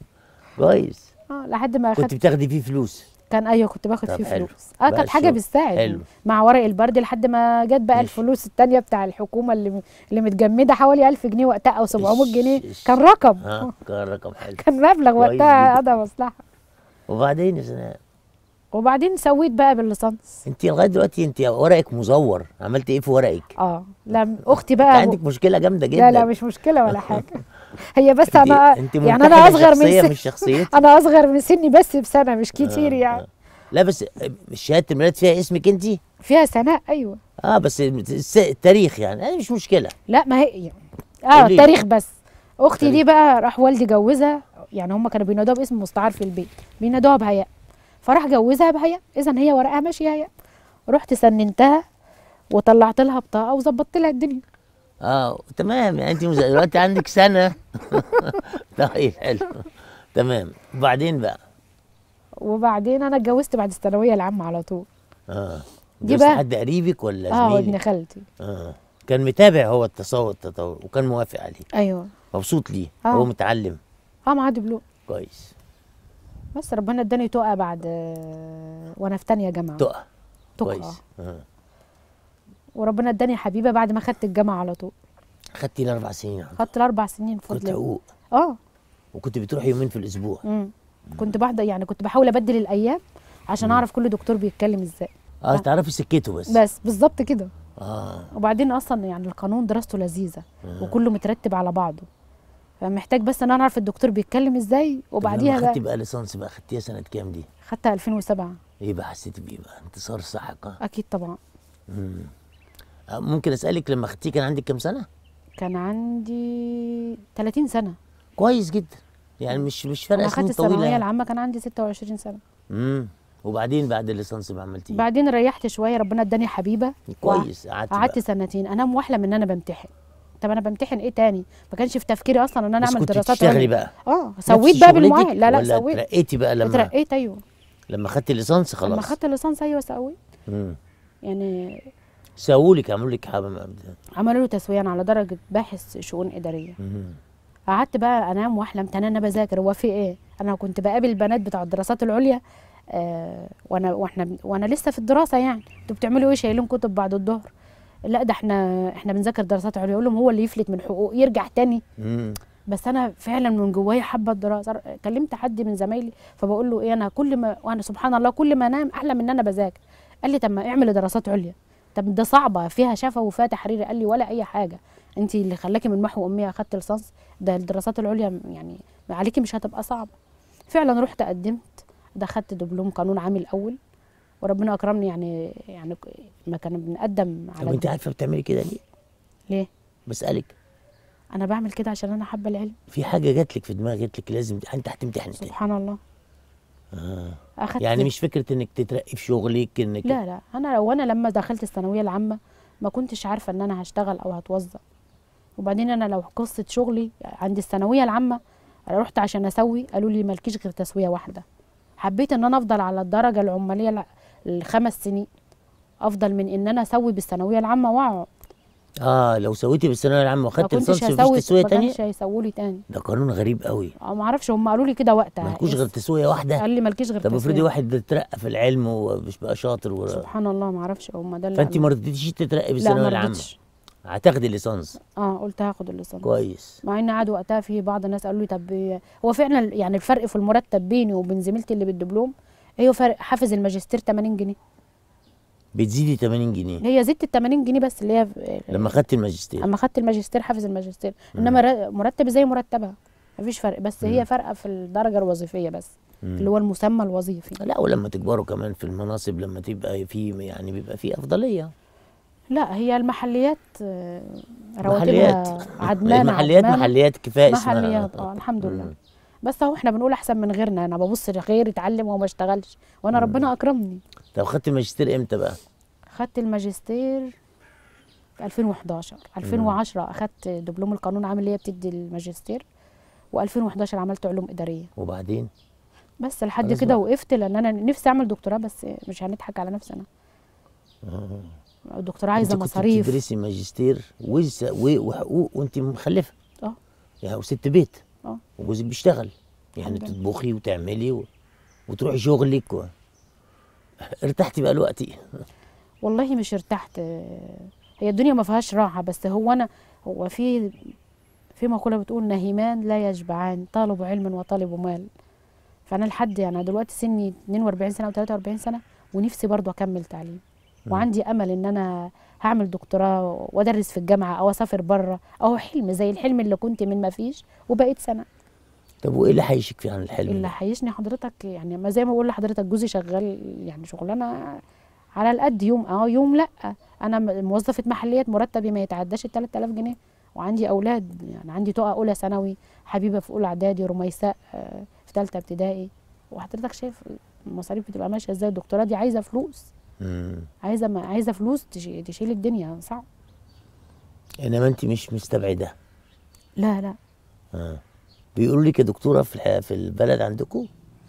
كويس. لحد ما كنت بتاخدي فيه فلوس؟ كان كنت باخد فيه فلوس. كانت حاجه بتساعد. حلو. مع ورق البرد لحد ما جت بقى الفلوس الثانيه بتاع الحكومه اللي متجمده حوالي 1000 جنيه وقتها او 700 جنيه. كان رقم. كان رقم حلو. كان مبلغ وقتها قضى مصلحه. وبعدين يا سناء؟ وبعدين سويت بقى بالليسانس. انت لغايه دلوقتي انت ورقك مزور، عملت ايه في ورقك؟ لا اختي بقى عندك مشكله جامده جدا. لا مش مشكله ولا حاجه. هي بس انا يعني انا اصغر من سني. مش شخصيتي. انا اصغر من سني بس بسنه، مش كتير يعني. لا بس شهاده الميلاد فيها اسمك انت؟ فيها سناء. ايوه. بس التاريخ يعني مش مشكله. لا ما هي التاريخ بس. اختي دي بقى راح والدي جوزها، يعني هم كانوا بينادوها باسم مستعار في البيت، بينادوها بهياء، فراح جوزها بهياء، اذا هي ورقها ماشيه هياء. رحت سننتها وطلعت لها بطاقه وظبطت لها الدنيا. تمام، يعني انت دلوقتي عندك سنه. طيب حلو. تمام. وبعدين انا اتجوزت بعد الثانويه العامه على طول. دي بقى حد قريبك ولا زميلك؟ ابن خالتي. كان متابع هو التطور وكان موافق عليه؟ ايوه. مبسوط ليه؟ هو متعلم؟ معاه دبلوم. كويس. بس ربنا اداني تقى بعد وانا في ثانيه جامعه. تقى. كويس. وربنا اداني حبيبه بعد ما خدت الجامعه على طول. خدتي ال4 سنين؟ خدت ال4 سنين بفضل كنت حقوق. وكنت بتروحي يومين في الاسبوع؟ كنت كنت بحاول ابدل الايام عشان اعرف كل دكتور بيتكلم ازاي. تعرفي سكته بس بالظبط كده. وبعدين اصلا يعني القانون دراسته لذيذه وكله مترتب على بعضه، فمحتاج بس ان انا اعرف الدكتور بيتكلم ازاي. وبعديها بقى خدتي بقى ليسانس بقى، خدتيها سنه كام دي؟ خدتها 2007. ايه بقى حسيتي بايه بقى؟ انتصار ساحق؟ اكيد طبعا. ممكن اسالك لما خدتيه كان عندك كام سنه؟ كان عندي 30 سنه. كويس جدا، يعني مش فارقه سنين طويله. اخدت الثانويه العامه كان عندي 26 سنه. وبعدين بعد الليسانس بقى عملتي ايه؟ بعدين ريحت شويه، ربنا اداني حبيبه. كويس. قعدت سنتين انام واحلم ان انا بمتحن. طب انا بمتحن ايه تاني؟ ما كانش في تفكيري اصلا ان انا اعمل دراسات. بس كنت بتشتغلي بقى؟ سويت بقى بالمؤهل. لا سويت. اترقيتي بقى لما اترقيت؟ ايوه. لما خدت الليسانس خلاص؟ لما خدت الليسانس ايوه سويت. يعني سوولك، عملوا لك عملوا له تسويه على درجه باحث شؤون اداريه. قعدت بقى انام واحلم تاني انا بذاكر. هو في ايه؟ انا كنت بقابل البنات بتاع الدراسات العليا وانا لسه في الدراسه، يعني انتوا بتعملوا ايه شايلين كتب بعد الظهر؟ لا ده احنا بنذاكر دراسات عليا. اقول لهم هو اللي يفلت من حقوق يرجع تاني. بس انا فعلا من جوايا حابه الدراسه. كلمت حد من زمايلي فبقول له ايه، انا وانا سبحان الله كل ما انام احلم ان انا بذاكر. قال لي طب ما اعمل دراسات عليا. طب ده صعبه فيها شفا وفيها تحريري. قال لي ولا اي حاجه، انت اللي خلاكي من محو اميه اخدت ليسانس، ده الدراسات العليا يعني عليكي مش هتبقى صعبه. فعلا رحت قدمت، دخلت دبلوم قانون عام الاول وربنا اكرمني. يعني ما كنا بنقدم على. طب انت عارفه بتعملي كده ليه؟ ليه؟ بسالك. انا بعمل كده عشان انا حابه العلم. في حاجه جات لك في دماغك، جات لك لازم انت هتمتحني سبحان الله. اخدت يعني مش فكره انك تترقي في شغلك انك لا لا، انا لما دخلت الثانويه العامه ما كنتش عارفه ان انا هشتغل او هتوظف. وبعدين انا لو قصه شغلي عند الثانويه العامه، انا رحت عشان اسوي، قالوا لي مالكيش غير تسويه واحده. حبيت ان انا افضل على الدرجه العماليه الخمس سنين افضل من ان انا اسوي بالثانويه العامه واقعد. لو سويتي بالثانويه العامه ما واخدت كنتش ليسانس مفيش هسوي، تسويه ما تانية؟ كانش هيسووا لي تاني. ده قانون غريب قوي. ما اعرفش، هم قالوا لي كده وقتها. مالكوش غير تسويه واحده؟ قال لي مالكيش غير طب افرضي تسويه. واحد اترقى في العلم ومش بقى شاطر سبحان الله، ما اعرفش هم ده اللي فانت قالوا. ما رضيتيش تترقي لا بالثانويه ما العامه؟ رضيتش. هتاخدي ليسانس؟ قلت هاخد الليسانس. كويس. مع ان قعدوا وقتها في بعض الناس قالوا لي طب هو فعلا يعني الفرق في المرتب بيني وبين زميلتي اللي بالدبلوم، هي فرق حافز الماجستير 80 جنيه. بتزيدي 80 جنيه؟ هي زدت ال 80 جنيه بس اللي هي لما خدت الماجستير. اما خدت الماجستير حافز الماجستير، انما مرتبي زي مرتبها مفيش فرق، بس هي فرقه في الدرجه الوظيفيه بس، اللي هو المسمى الوظيفي. لا ولما تكبروا كمان في المناصب، لما تبقى في يعني بيبقى في افضليه. لا هي المحليات رواتبها عدمانه. محليات كفايه اسمها. محليات الحمد لله. بس اهو احنا بنقول احسن من غيرنا، انا ببص لغيري اتعلم وما اشتغلش وانا ربنا اكرمني. طب خدت الماجستير امتى بقى؟ خدت الماجستير في 2011. 2010 اخدت دبلوم القانون عام اللي هي بتدي الماجستير، و2011 عملت علوم اداريه. وبعدين بس لحد كده وقفت، لان انا نفسي اعمل دكتوراه بس مش هنضحك على نفسنا. الدكتوراه عايزه مصاريف. انت كنت بتدرسي ماجستير وحقوق وانت مخلفه؟ يعني وست بيت. وجوزك بيشتغل، يعني تطبخي وتعملي وتروحي شغلك ارتحتي بقى دلوقتي؟ والله مش ارتحت، هي الدنيا ما فيهاش راحه، بس هو في مقوله بتقول نهيمان لا يشبعان، طالب علم وطالب مال. فانا لحد يعني دلوقتي سني 42 سنه و43 سنه ونفسي برضو اكمل تعليم، وعندي امل ان انا هعمل دكتوراه وادرس في الجامعه او اسافر بره، او حلم زي الحلم اللي كنت من ما فيش وبقيت سنه. طب وايه اللي هيشك في عن الحلم؟ اللي هيشني حضرتك يعني ما زي ما بقول لحضرتك، جوزي شغال يعني شغلانه على القد، يوم يوم لا. انا موظفه محليات مرتبي ما يتعداش ال 3000 جنيه، وعندي اولاد، يعني عندي تقى اولى ثانوي، حبيبه في اولى اعدادي، رميساء في ثالثه ابتدائي. وحضرتك شايف المصاريف بتبقى ماشيه ازاي. الدكتوراه دي عايزه فلوس، عايزه فلوس تشيل الدنيا، صعب. انما انت مش مستبعده؟ لا لا. بيقولوا لك يا دكتوره في البلد عندكم،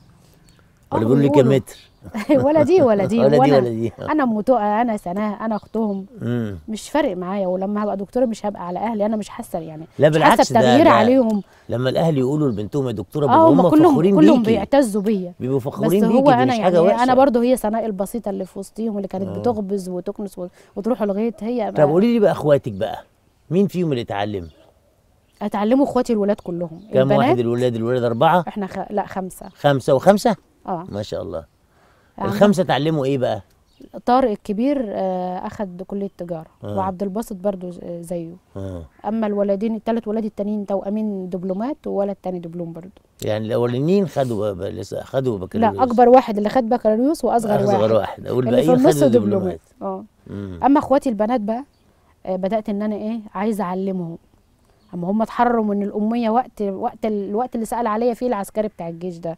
ولا بيقولوا لك يا متر؟ ولا دي ولا دي ولا دي. انا ام تقى، انا سناه، انا اختهم. مش فارق معايا، ولما هبقى دكتوره مش هبقى على اهلي، انا مش حاسه يعني. لا بالعكس، مش حاسه بتغيير عليهم. لما الاهل يقولوا لبنتهم يا دكتوره هم فخورين كلهم بيعتزوا بيا، بيبقوا فخورين بس بيكي. هو انا مش يعني حاجه وحشه. انا برضو هي سناء البسيطه اللي في وسطيهم اللي كانت بتخبز وتكنس وتروح الغيط. هي طب قولي لي بقى، اخواتك بقى مين فيهم اللي اتعلم؟ اتعلموا اخواتي الولاد كلهم. كم واحد الولاد 4؟ احنا لا 5. 5 و5؟ ما شاء الله. ال5 اتعلموا ايه بقى؟ طارق الكبير اخد كليه تجاره، وعبد الباسط برضو زيه. اما الولدين الثلاث ولاد التانيين توأمين دبلومات، وولد تاني دبلوم برضو. يعني الاولانيين خدوا بكالوريوس؟ لا، اكبر واحد اللي خد بكالوريوس، واصغر واحد والباقيين خدوا دبلومات. اما اخواتي البنات بقى بدات ان انا عايزه اعلمهم. اما هم اتحرروا من الاميه الوقت اللي سال عليا فيه العسكري بتاع الجيش ده.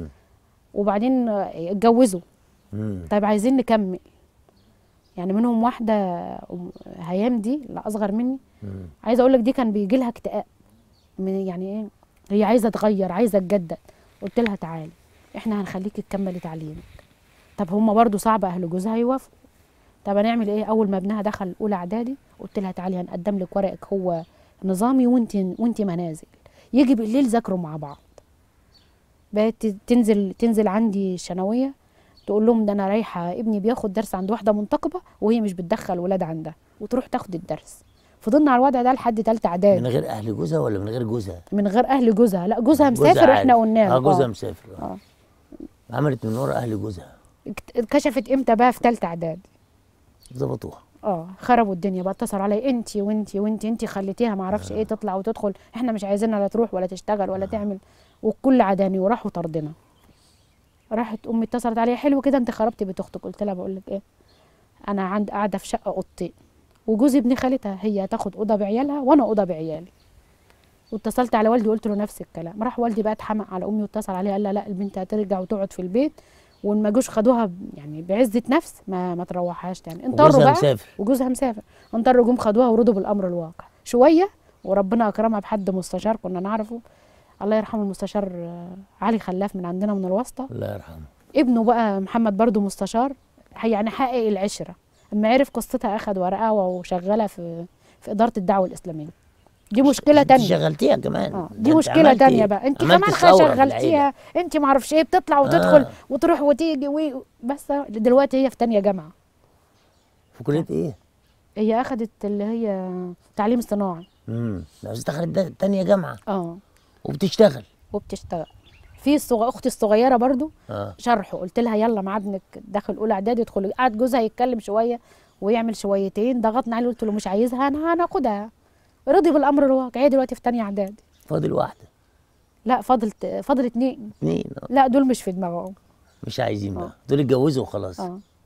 وبعدين اتجوزوا. طيب عايزين نكمل. يعني منهم واحده هيام دي اللي اصغر مني، عايزه اقول لك دي كان بيجي لها اكتئاب من يعني هي عايزه تغير، عايزه تجدد. قلت لها تعالي احنا هنخليكي تكملي تعليمك. طب هم برضو صعب اهل جوزها يوافقوا. طب هنعمل ايه؟ اول ما ابنها دخل اولى اعدادي قلت لها تعالي هنقدم لك ورقك هو نظامي وانت منازل، يجي بالليل ذاكروا مع بعض. بقت تنزل عندي الثانويه تقول لهم ده انا رايحه ابني بياخد درس عند واحده منتقبه وهي مش بتدخل ولاد عندها، وتروح تاخد الدرس. فضلنا على الوضع ده لحد ثالثه اعدادي. من غير اهل جوزها ولا من غير جوزها؟ من غير اهل جوزها. لا جوزها مسافر، احنا قلنا له جوزها مسافر. عملت من ورا اهل جوزها. اتكشفت امتى بقى؟ في ثالثه اعدادي ظبطوها. خربوا الدنيا بقى. اتصلوا عليا انت خليتيها ما اعرفش ايه تطلع وتدخل، احنا مش عايزينها لا تروح ولا تشتغل ولا تعمل، والكل عداني وراحوا طردنا. راحت امي اتصلت عليا حلو كده انت خربتي بيت اختك. قلت لها بقول لك ايه، انا قاعده في شقه اوضتين، وجوزي ابن خالتها، هي هتاخد اوضه بعيالها وانا اوضه بعيالي. واتصلت على والدي وقلت له نفس الكلام. راح والدي بقى اتحمق على امي واتصل عليها قال لها لا البنت هترجع وتقعد في البيت، وان ما جوش خدوها يعني بعزه نفس ما تروحهاش تاني. انطروا وجوزها بقى مسافر. وجوزها مسافر. انطروا جم خدوها ورضوا بالامر الواقع شويه، وربنا اكرمها بحد مستشار كنا نعرفه، الله يرحمه المستشار علي خلاف من عندنا من الواسطه. الله يرحمه. ابنه بقى محمد برضه مستشار، يعني حقق العشره. اما عرف قصتها اخذ ورقها وشغلها في اداره الدعوه الاسلاميه. دي مشكله انت تانية. شغلتيها كمان. دي مشكله تانية بقى. انت كمان شغلتيها، انت ما اعرفش ايه بتطلع وتدخل وتروح وتيجي بس دلوقتي هي في تانية جامعه. في كليه ايه؟ هي اخذت اللي هي تعليم صناعي. بس دخلت تانية جامعه. وبتشتغل. في اختي الصغيره برضو شرحه، قلت لها يلا مع ابنك داخل اولى اعدادي ادخل. قعد جوزها يتكلم شويه ويعمل شويتين، ضغطنا عليه قلت له مش عايزها انا هناخدها. رضي بالامر الواقع. هي دلوقتي في تانية اعدادي. فاضل واحده. لا فاضل اتنين. لا دول مش في دماغهم. مش عايزين بقى. دول اتجوزوا وخلاص.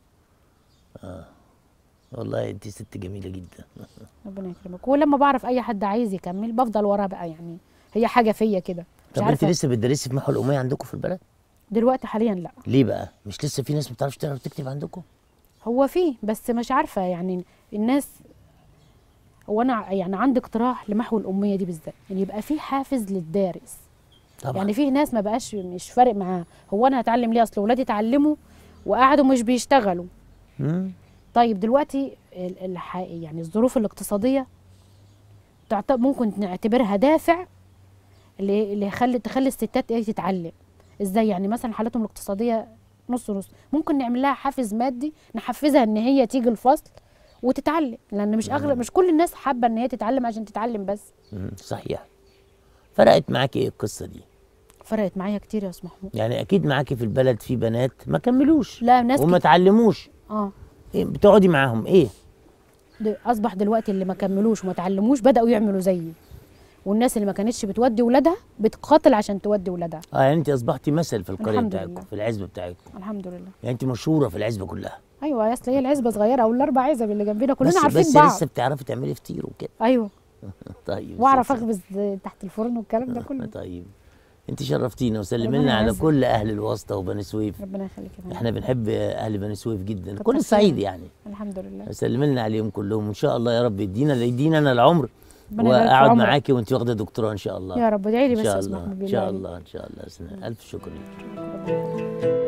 والله انت ست جميله جدا. ربنا يكرمك. ولما بعرف اي حد عايز يكمل بفضل وراه بقى، يعني هي حاجه فيا كده. طب انت لسه بتدرسي في محو الاميه عندكم في البلد؟ دلوقتي حاليا لا. ليه بقى؟ مش لسه في ناس ما بتعرفش تقرا وتكتب عندكم؟ هو في، بس مش عارفه يعني الناس. هو انا يعني عندي اقتراح لمحو الاميه دي بالذات، يعني يبقى في حافز للدارس. طبعا. يعني في ناس ما بقاش مش فارق معاه، هو انا هتعلم ليه؟ اصل ولادي اتعلموا وقعدوا مش بيشتغلوا. طيب دلوقتي يعني الظروف الاقتصاديه ممكن نعتبرها دافع اللي تخلي الستات تتعلم. ازاي؟ يعني مثلا حالتهم الاقتصاديه نص نص، ممكن نعمل لها حافز مادي نحفزها ان هي تيجي الفصل وتتعلم، لان مش مش كل الناس حابه ان هي تتعلم عشان تتعلم بس. صحيح. فرقت معاكي ايه القصه دي؟ فرقت معايا كتير يا استاذ محمود. يعني اكيد معاكي في البلد في بنات ما كملوش. لا ناس وما اتعلموش. إيه بتقعدي معاهم ايه؟ اصبح دلوقتي اللي ما كملوش وما اتعلموش بداوا يعملوا زيي، والناس اللي ما كانتش بتودي ولادها بتقاتل عشان تودي ولادها. يعني انت اصبحتي مثل في القريه بتاعتكم، في العزبه بتاعتكم. الحمد لله. يعني انت مشهوره في العزبه كلها. ايوه اصل هي العزبه صغيره او الاربع عزب اللي جنبنا كلنا عارفين بعض. بس لسه بتعرفي تعملي فطير وكده. ايوه. طيب. واعرف اخبز تحت الفرن والكلام ده كله. طيب. انت شرفتينا وسلمي لنا على كل اهل الواسطه وبني سويف. ربنا يخليك. احنا بنحب اهل بني سويف جدا، كل الصعيد يعني. الحمد لله. سلمي لنا عليهم كلهم وان شاء الله يا رب يدينا انا العمر واقعد معاكي وانت واخده دكتوراه ان شاء الله. يا رب ادعي لي بس ان شاء الله ان شاء الله ان شاء الله. الف شكر لك.